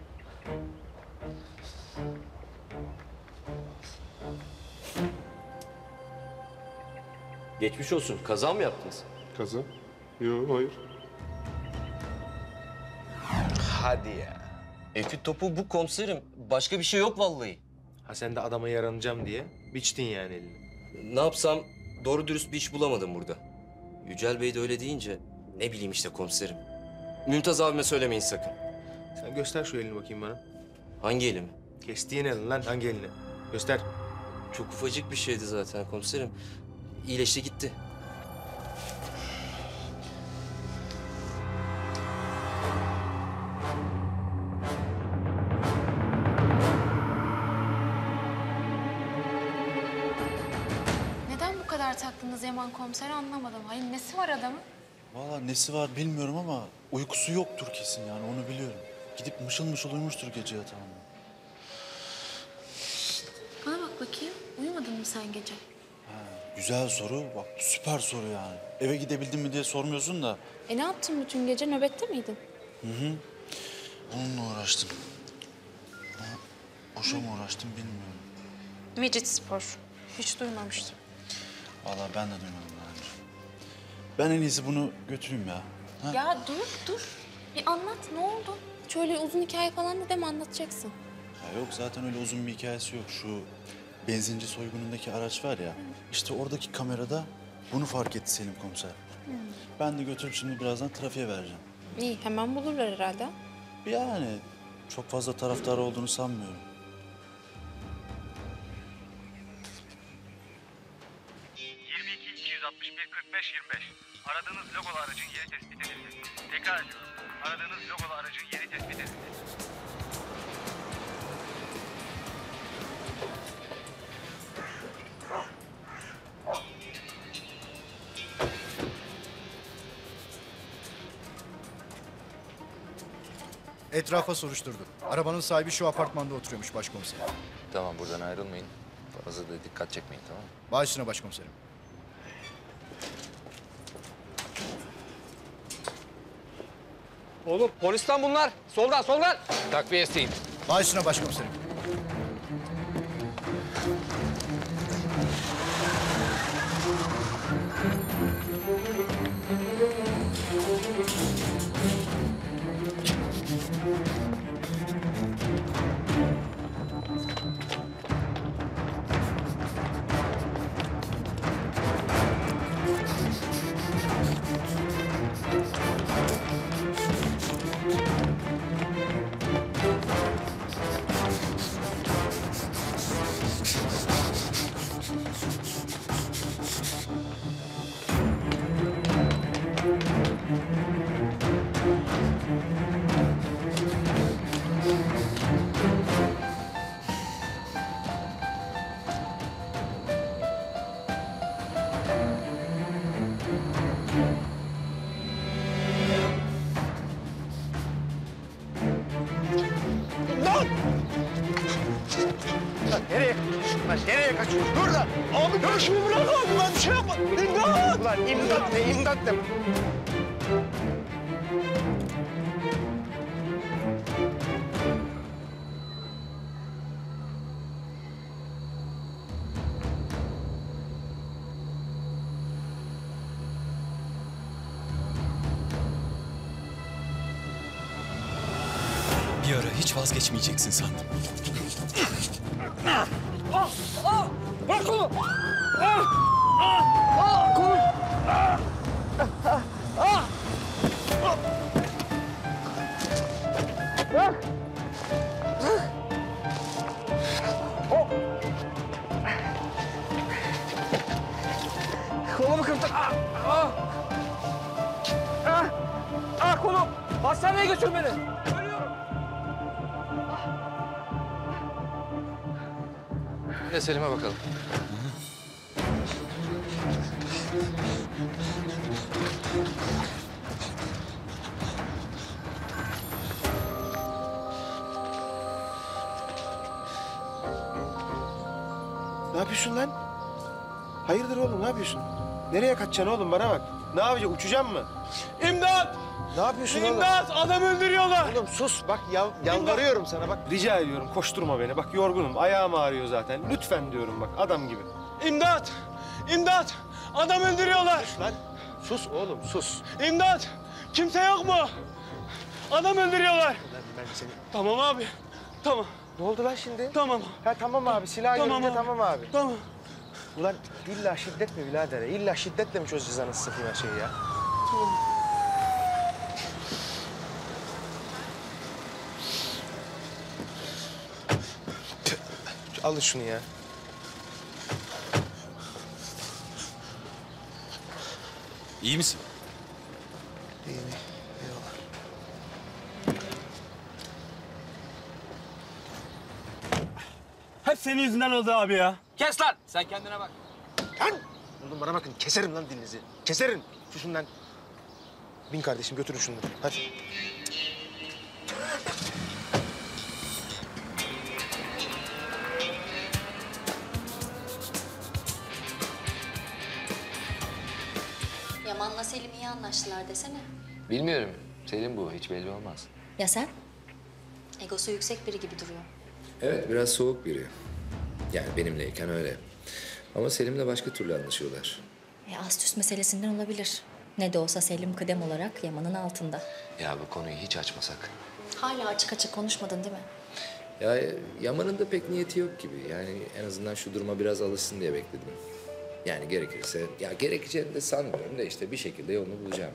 Geçmiş olsun. Kaza mı yaptınız? Kaza? Yok, hayır. Hadi ya. Etüt topu bu komiserim. Başka bir şey yok vallahi. Ha sen de adama yaranacağım diye biçtin yani elini. Ne yapsam doğru dürüst bir iş bulamadım burada. Yücel Bey de öyle deyince ne bileyim işte komiserim. Mümtaz abime söylemeyin sakın. Sen göster şu elini bakayım bana. Hangi elimi? Kestiğin elin lan, hangi elini? Göster. Çok ufacık bir şeydi zaten komiserim. İyileşti gitti. Neden bu kadar taktınız Yaman komiser anlamadım. Hayır nesi var adamın? Vallahi nesi var bilmiyorum ama uykusu yoktur kesin yani onu biliyorum. Gidip mışıl mışıl uyumuştur gece yatağında. Bana bak bakayım. Uyumadın mı sen gece? Güzel soru. Bak süper soru yani. Eve gidebildin mi diye sormuyorsun da. Ne yaptın bütün gece? Nöbette miydin? Hı. Onunla uğraştım. Ha, boşa mı uğraştım bilmiyorum. Midget Spor. Hiç duymamıştım. Vallahi ben de duymadım daha önce. Ben en iyisi bunu götüreyim ya. Ha? Ya dur. Bir anlat ne oldu? Şöyle uzun hikaye falan da deme anlatacaksın. Ya yok zaten öyle uzun bir hikayesi yok. Şu benzinci soygunundaki araç var ya. İşte oradaki kamerada bunu fark etti Selim komiser. Ben de götürüp şimdi birazdan trafiğe vereceğim. İyi hemen bulurlar herhalde. Yani çok fazla taraftarı olduğunu sanmıyorum. Aradığınız logolu aracın yeri tespit edildi. Tekrar ediyorum. Aradığınız logolu aracın yeri tespit edildi. Etrafa soruşturdu. Arabanın sahibi şu apartmanda oturuyormuş başkomiserim. Tamam buradan ayrılmayın. Fazla da dikkat çekmeyin tamam mı? Baş üstüne başkomiserim. Oğlum polisten bunlar. Soldan. Takviye isteyin. Baş üstüne başkomiserim. ya? Abi başımı bırak abi, ben bir şey yapmadım. İmdat! Ulan imdat ne, imdat ne? Bir ara hiç vazgeçmeyeceksin sandım. Bırak onu! Kolum! Bırak! Kolumu kırdın. Kolum! Hastaneye götür beni. Bir de Selim'e bakalım. Ne yapıyorsun lan? Hayırdır oğlum, ne yapıyorsun? Nereye kaçacaksın oğlum, bana bak. Ne yapacaksın, uçacaksın mı? İmdat! Ne yapıyorsun oğlum? İmdat! Adam öldürüyorlar! Oğlum sus, bak yalvarıyorum sana bak. Rica ediyorum, koşturma beni. Bak yorgunum, ayağım ağrıyor zaten. Lütfen diyorum bak, adam gibi. İmdat! İmdat! Adam öldürüyorlar! Sus lan, sus oğlum, sus. İmdat! Kimse yok mu? Adam öldürüyorlar! Lan ben seni... Tamam abi, tamam. Ne oldu lan şimdi? Tamam. Ha tamam abi, silah görünce tamam abi. Tamam. Ulan illa şiddet mi birader? İlla şiddetle mi çözeceğiz anasını satayım her şeyi ya? Tamam. Al şunu ya. İyi misin? İyi mi? Eyvallah. Hep senin yüzünden oldu abi ya. Kes lan! Sen kendine bak. Lan! Oğlum bana bakın, keserim lan dilinizi. Keserim. Susun lan. Bin kardeşim, götürün şunları. Hadi. Yaman'la Selim iyi anlaştılar desene. Bilmiyorum. Selim bu. Hiç belli olmaz. Ya sen? Egosu yüksek biri gibi duruyor. Evet, biraz soğuk biri. Yani benimleyken öyle. Ama Selim'le başka türlü anlaşıyorlar. Astüs meselesinden olabilir. Ne de olsa Selim kıdem olarak Yaman'ın altında. Ya bu konuyu hiç açmasak. Hala açık açık konuşmadın değil mi? Ya Yaman'ın da pek niyeti yok gibi. Yani en azından şu duruma biraz alışsın diye bekledim. Yani gerekirse, ya gerekeceğini de sanmıyorum da işte bir şekilde yolunu bulacağım.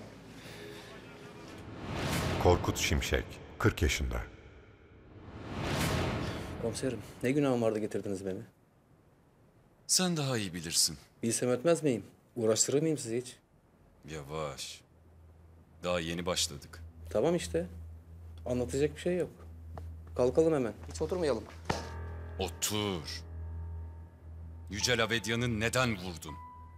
Korkut Şimşek, 40 yaşında. Komiserim, ne günahım vardı getirdiniz beni? Sen daha iyi bilirsin. Bilsem etmez miyim? Uğraştırır mıyım sizi hiç? Yavaş. Daha yeni başladık. Tamam işte. Anlatacak bir şey yok. Kalkalım hemen. Hiç oturmayalım. Otur. Yücel Avedyan'ı neden vurdun?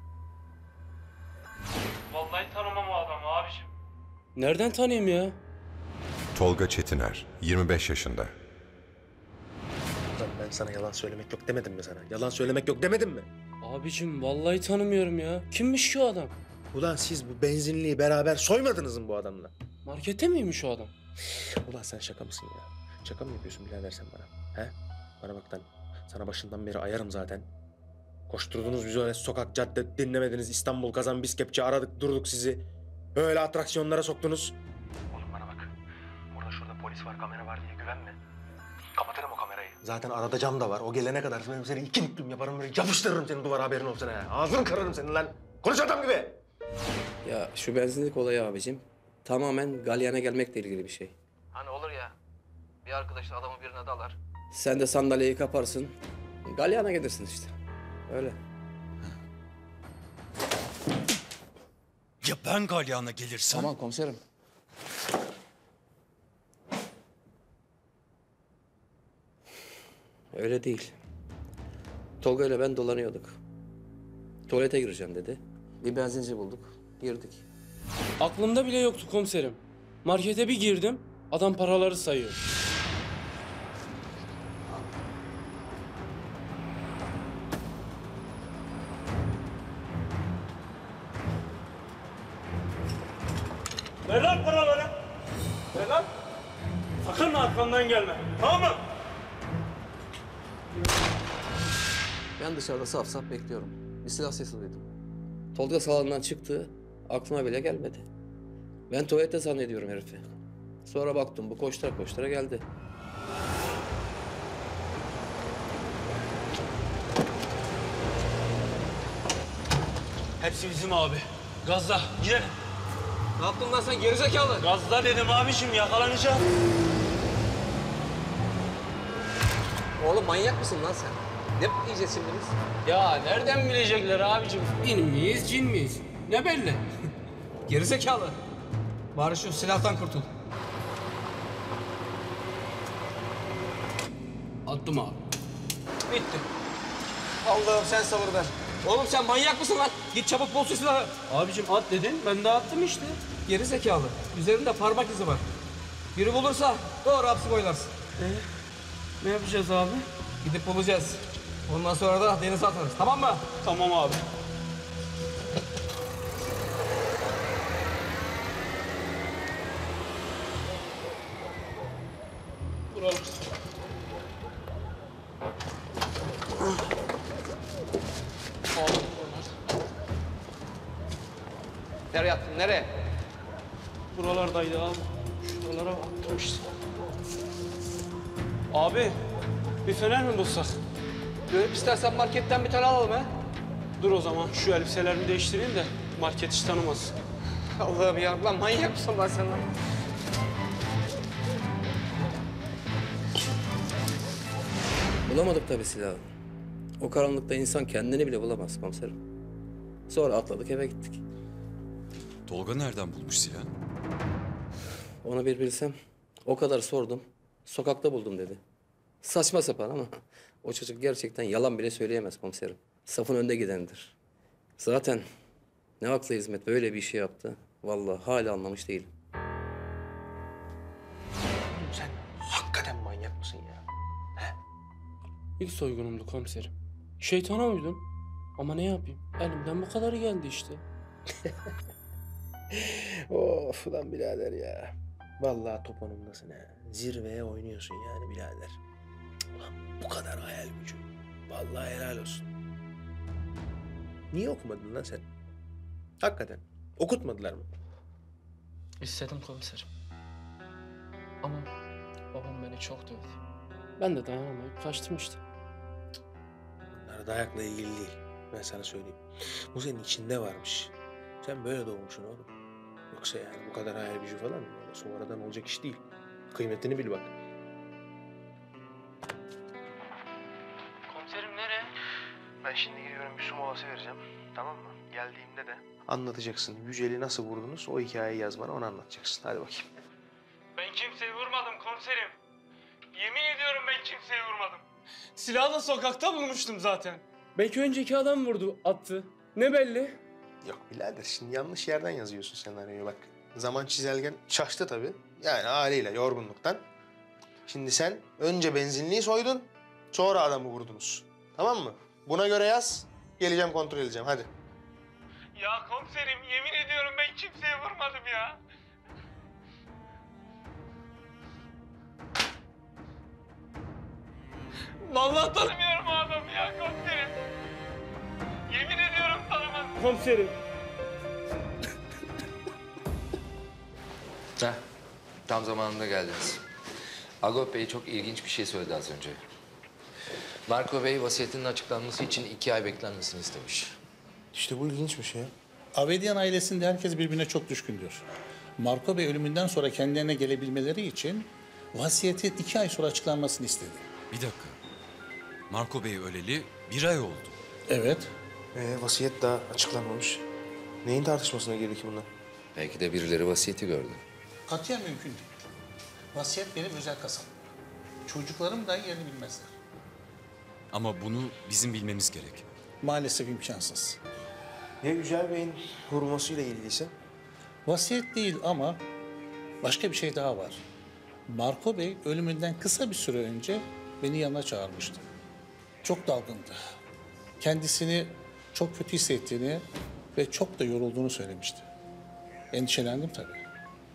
Vallahi tanımam o adamı abiciğim. Nereden tanıyayım ya? Tolga Çetiner, 25 yaşında. Lan ben sana yalan söylemek yok demedim mi sana? Yalan söylemek yok demedim mi? Abicim vallahi tanımıyorum ya. Kimmiş şu adam? Ulan siz bu benzinliği beraber soymadınız mı bu adamla? Markette miymiş o adam? Ulan sen şaka mısın ya? Şaka mı yapıyorsun birader sen bana? He? Bana bak lan. Sana başından beri ayarım zaten. Koşturdunuz bizi öyle sokak, cadde dinlemediniz. İstanbul, Kazan, biz kepçe aradık durduk sizi. Öyle atraksiyonlara soktunuz. Oğlum bana bak. Burada şurada polis var, kamera var diye güvenme. Kapatırım o kamerayı. Zaten arada cam da var. O gelene kadar ben seni iki büklüm yaparım. Böyle yapıştırırım seni duvara, haberin olsun ha. Ağzını kırarım senin lan. Konuş adam gibi. Ya şu benzinlik olayı abicim tamamen galyana gelmekle ilgili bir şey. Hani olur ya, bir arkadaşın adamı birine dalar. Sen de sandalyeyi kaparsın, galyana gelirsin işte. Öyle. Ya ben galyana gelirsem? Tamam komiserim. Öyle değil. Tolga ile ben dolanıyorduk. Tuvalete gireceğim dedi. Bir benzinci bulduk, girdik. Aklımda bile yoktu komiserim. Markete bir girdim, adam paraları sayıyor. Ver lan paraları. Ver lan. Sakın arkamdan gelme. Tamam mı? Ben dışarıda saf saf bekliyorum. Bir silah sesi duydum. Tolga salondan çıktı, aklıma bile gelmedi. Ben tuvalette zannediyorum herifi. Sonra baktım bu koştura koştura geldi. Hepsi bizim abi. Gazla. Gidelim. Ne yaptın lan sen gerizekalı? Gazla dedim abiciğim, yakalanacağım. Oğlum manyak mısın lan sen? Ne yiyeceğiz şimdi biz? Ya nereden bilecekler abiciğim? İn miyiz, cin miyiz? Ne belli? Gerizekalı. Bari şu silahtan kurtul. Attım abi. Bitti. Allah'ım sen sabır ver. Oğlum sen manyak mısın lan? Git çabuk bul şu silahı. Abiciğim at dedin, ben de attım işte. Gerizekalı. Üzerinde parmak izi var. Biri bulursa doğru hapsi boylarsın. Ne yapacağız abi? Gidip bulacağız. Ondan sonra da denize atarız. Tamam mı? Tamam abi. Buralar. Oğlum nereye attın? Nereye? Buralardaydı abi. Şuralara baktım işte. Abi, bir fener mi bulsak? Görüp istersen marketten bir tane alalım ha. Dur o zaman şu elbiselerimi değiştireyim de market hiç tanımaz. Allah'ım ya lan manyak mısın lan sen lan? Bulamadık tabii silahı. O karanlıkta insan kendini bile bulamaz komiserim. Sonra atladık eve gittik. Tolga nereden bulmuş silahı? Onu bir bilsem. O kadar sordum. Sokakta buldum dedi. Saçma sapan ama o çocuk gerçekten yalan bile söyleyemez komiserim. Safın önde gidenidir. Zaten ne akla hizmet böyle bir işi yaptı. Vallahi hala anlamış değilim. Sen hakikaten manyak mısın ya? İlk soygunumdu komiserim. Şeytana uydum. Ama ne yapayım? Elimden bu kadarı geldi işte. Of ulan birader ya. Vallahi top onundasın ha. Zirveye oynuyorsun yani birader. Ulan bu kadar hayal gücü. Vallahi helal olsun. Niye okumadın lan sen? Hakikaten. Okutmadılar mı? İstedim komiserim. Ama babam beni çok dövdü. Ben de dayanamayıp kaçtım işte. Bunlar dayakla ilgili değil. Ben sana söyleyeyim. Bu senin içinde varmış. Sen böyle doğmuşsun oğlum. Yoksa yani bu kadar hayal gücü falan böyle sonradan olacak iş değil. Kıymetini bil bak. Komiserim nereye? Ben şimdi gidiyorum bir su molası vereceğim. Tamam mı? Geldiğimde de anlatacaksın. Yücel'i nasıl vurdunuz o hikayeyi yaz bana onu anlatacaksın. Hadi bakayım. Ben kimseyi vurmadım komiserim. Yemin ediyorum ben kimseyi vurmadım. Silahı da sokakta bulmuştum zaten. Belki önceki adam vurdu, attı. Ne belli? Yok birader şimdi yanlış yerden yazıyorsun senaryoyu bak. Zaman çizelgen şaştı tabii. Yani haliyle yorgunluktan. Şimdi sen önce benzinliği soydun, sonra adamı vurdunuz. Tamam mı? Buna göre yaz, geleceğim kontrol edeceğim hadi. Ya komiserim yemin ediyorum ben kimseye vurmadım ya. Vallahi tanımıyorum o adamı ya komiserim. Yemin ediyorum tanımadım. Komiserim. Heh, tam zamanında geldiniz. Agop Bey çok ilginç bir şey söyledi az önce. Marco Bey vasiyetinin açıklanması için 2 ay beklenmesini istemiş. İşte bu ilginçmiş ya. Avedian ailesinde herkes birbirine çok düşkündür. Marco Bey ölümünden sonra kendilerine gelebilmeleri için vasiyetin 2 ay sonra açıklanmasını istedi. Bir dakika. Marco Bey öleli 1 ay oldu. Evet. Vasiyet daha açıklanmamış. Neyin tartışmasına girdi ki bunlar? Belki de birileri vasiyeti gördü. Katiyen mümkün değil. Vasiyet benim özel kasam. Çocuklarım dahi yerini bilmezler. Ama bunu bizim bilmemiz gerek. Maalesef imkansız. Ya Yücel Bey'in vurulmasıyla ilgiliyse? Vasiyet değil ama başka bir şey daha var. Marco Bey ölümünden kısa bir süre önce beni yanına çağırmıştı. Çok dalgındı. Kendisini çok kötü hissettiğini ve çok da yorulduğunu söylemişti. Endişelendim tabii.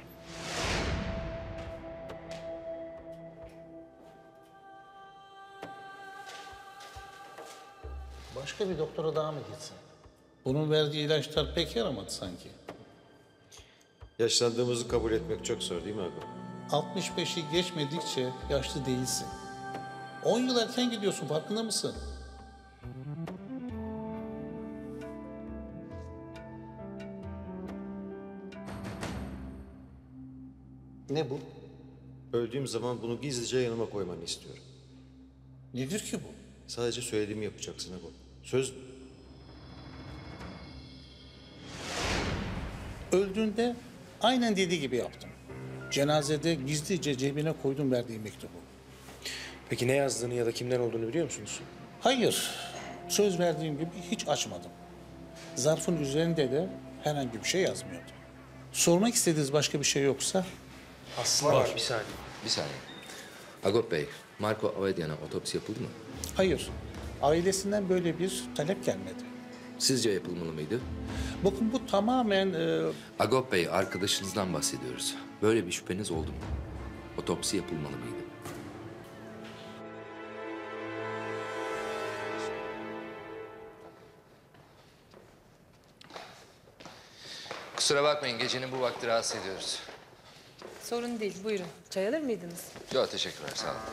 Başka bir doktora daha mı gitsin? Bunun verdiği ilaçlar pek yaramadı sanki. Yaşlandığımızı kabul etmek çok zor değil mi abi? 65'i geçmedikçe yaşlı değilsin. 10 yıl erken gidiyorsun, farkında mısın? Ne bu? Öldüğüm zaman bunu gizlice yanıma koymanı istiyorum. Nedir ki bu? Sadece söylediğimi yapacaksın Ago. Söz. Öldüğünde aynen dediği gibi yaptım. Cenazede gizlice cebine koydum verdiği mektubu. Peki ne yazdığını ya da kimden olduğunu biliyor musunuz? Hayır, söz verdiğim gibi hiç açmadım. Zarfın üzerinde de herhangi bir şey yazmıyordu. Sormak istediğiniz başka bir şey yoksa? Aslında var. Bir saniye. Bir saniye. Agop Bey, Marco Avedian'a otopsi yapıldı mı? Hayır, ailesinden böyle bir talep gelmedi. Sizce yapılmalı mıydı? Bakın bu tamamen... Agop Bey, arkadaşınızdan bahsediyoruz. Böyle bir şüpheniz oldu mu? Otopsi yapılmalı mıydı? Kusura bakmayın, gecenin bu vakti rahatsız ediyoruz. Sorun değil, buyurun. Çay alır mıydınız? Yok, teşekkürler, sağ olun.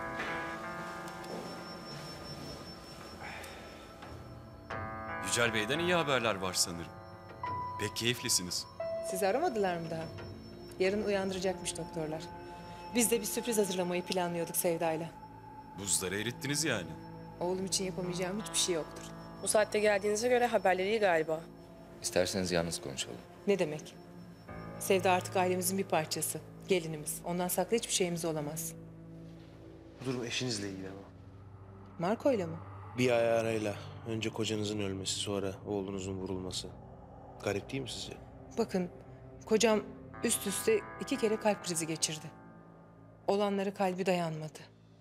Yücel Bey'den iyi haberler var sanırım. Pek keyiflisiniz. Sizi aramadılar mı daha? Yarın uyandıracakmış doktorlar. Biz de bir sürpriz hazırlamayı planlıyorduk Sevda'yla. Buzları erittiniz yani. Oğlum için yapamayacağım hiçbir şey yoktur. Bu saatte geldiğinize göre haberleri iyi galiba. İsterseniz yalnız konuşalım. Ne demek? Sevda artık ailemizin bir parçası. Gelinimiz. Ondan saklı hiçbir şeyimiz olamaz. Bu durum eşinizle ilgili ama. Marco'yla mı? Bir ay arayla. Önce kocanızın ölmesi, sonra oğlunuzun vurulması. Garip değil mi sizce? Bakın, kocam üst üste 2 kere kalp krizi geçirdi. Olanlara kalbi dayanmadı.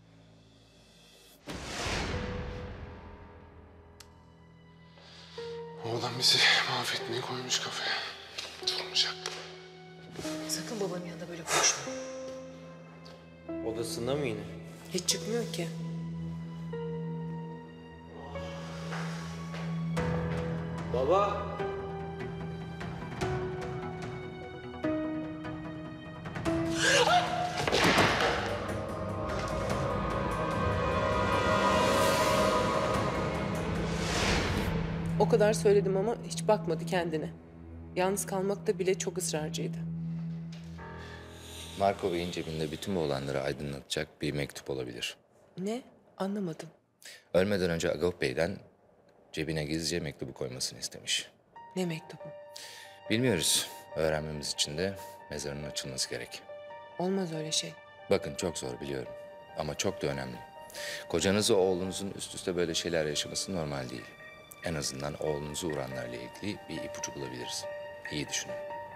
Oğlan bizi mahvetmeye koymuş kafaya. Durmayacak. Sakın babanın yanında böyle konuşma. Odasında mı yine? Hiç çıkmıyor ki. Baba! O kadar söyledim ama hiç bakmadı kendine. Yalnız kalmakta bile çok ısrarcıydı. Marco Bey'in cebinde bütün bu olanları aydınlatacak bir mektup olabilir. Ne? Anlamadım. Ölmeden önce Agop Bey'den cebine gizlice mektubu koymasını istemiş. Ne mektubu? Bilmiyoruz. Öğrenmemiz için de mezarının açılması gerek. Olmaz öyle şey. Bakın çok zor biliyorum ama çok da önemli. Kocanız ve oğlunuzun üst üste böyle şeyler yaşaması normal değil. En azından oğlunuzu vuranlarla ilgili bir ipucu bulabiliriz. İyi düşünün.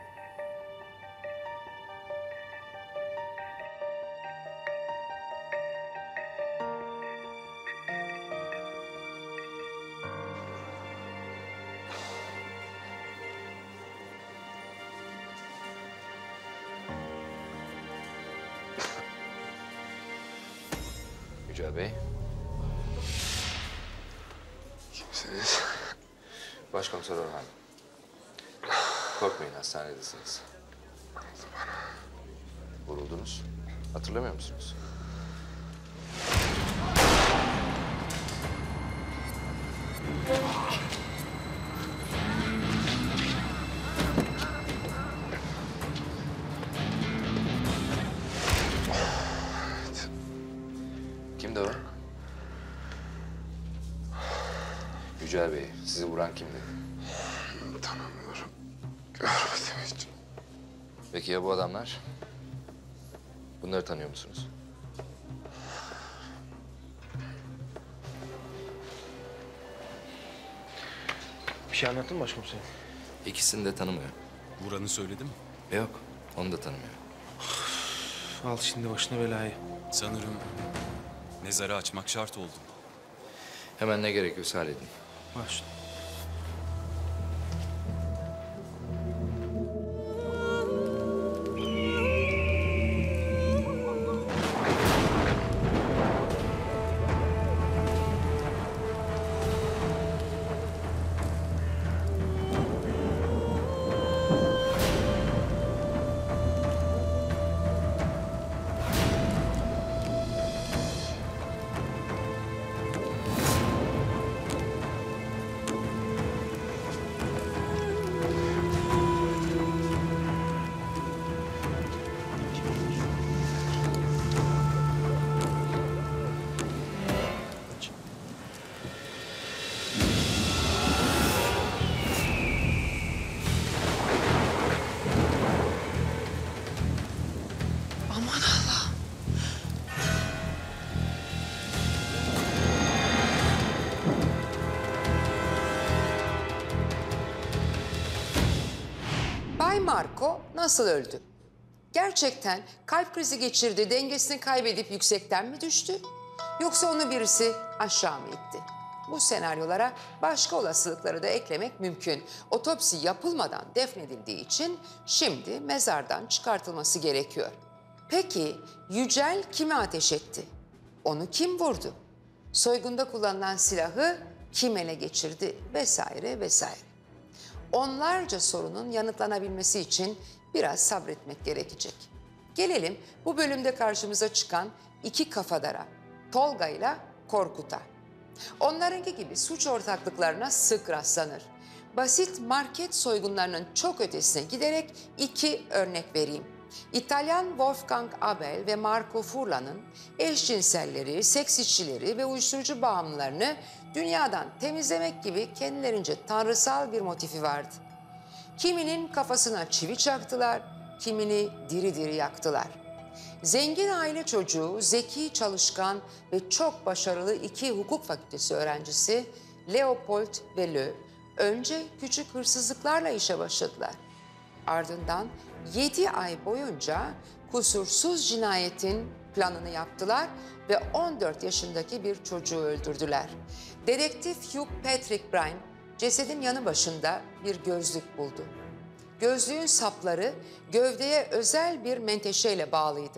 Yücel Bey. Kimsiniz? Başkomiser Orhan. Korkmayın, hastanedesiniz. Vuruldunuz. Hatırlamıyor musunuz? Kimdi o? Yücel Bey, sizi vuran kimdi? Tanımıyorum. Görmedim hiç. Peki ya bu adamlar? Bunları tanıyor musunuz? Bir şey anlattın mı başkomiserim? İkisini de tanımıyor. Vuran'ı söyledi mi? Yok, onu da tanımıyor. Al şimdi başına belayı. Sanırım mezarı açmak şart oldu. Hemen ne gerekiyorsa halledin. Başla. Bay Marco nasıl öldü? Gerçekten kalp krizi geçirdi, dengesini kaybedip yüksekten mi düştü? Yoksa onu birisi aşağı mı itti? Bu senaryolara başka olasılıkları da eklemek mümkün. Otopsi yapılmadan defnedildiği için şimdi mezardan çıkartılması gerekiyor. Peki Yücel kime ateş etti? Onu kim vurdu? Soygunda kullanılan silahı kim ele geçirdi? Vesaire vesaire. Onlarca sorunun yanıtlanabilmesi için biraz sabretmek gerekecek. Gelelim bu bölümde karşımıza çıkan iki kafadara, Tolga ile Korkut'a. Onlarınki gibi suç ortaklıklarına sık rastlanır. Basit market soygunlarının çok ötesine giderek iki örnek vereyim. İtalyan Wolfgang Abel ve Marco Furlan'ın eşcinselleri, seks işçileri ve uyuşturucu bağımlılarını dünyadan temizlemek gibi kendilerince tanrısal bir motifi vardı. Kiminin kafasına çivi çaktılar, kimini diri diri yaktılar. Zengin aile çocuğu, zeki, çalışkan ve çok başarılı iki hukuk fakültesi öğrencisi Leopold ve Le önce küçük hırsızlıklarla işe başladılar. Ardından 7 ay boyunca kusursuz cinayetin planını yaptılar ve 14 yaşındaki bir çocuğu öldürdüler. Dedektif Hugh Patrick Bryan cesedin yanı başında bir gözlük buldu. Gözlüğün sapları gövdeye özel bir menteşeyle bağlıydı.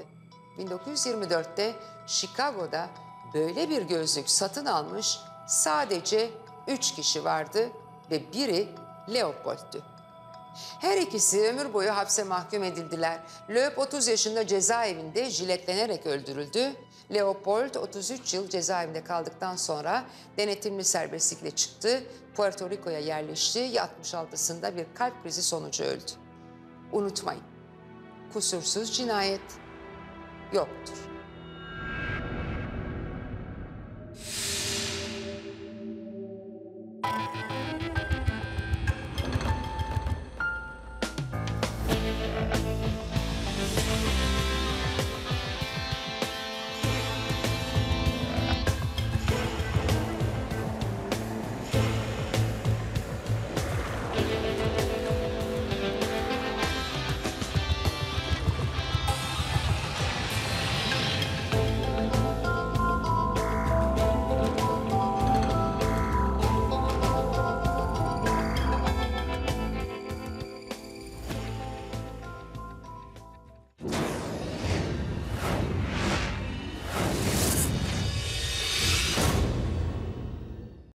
1924'te Chicago'da böyle bir gözlük satın almış sadece 3 kişi vardı ve biri Leopold'tu. Her ikisi ömür boyu hapse mahkum edildiler. Leop 30 yaşında cezaevinde jiletlenerek öldürüldü. Leopold 33 yıl cezaevinde kaldıktan sonra denetimli serbestlikle çıktı. Puerto Rico'ya yerleşti. 66'sında bir kalp krizi sonucu öldü. Unutmayın, kusursuz cinayet yoktur.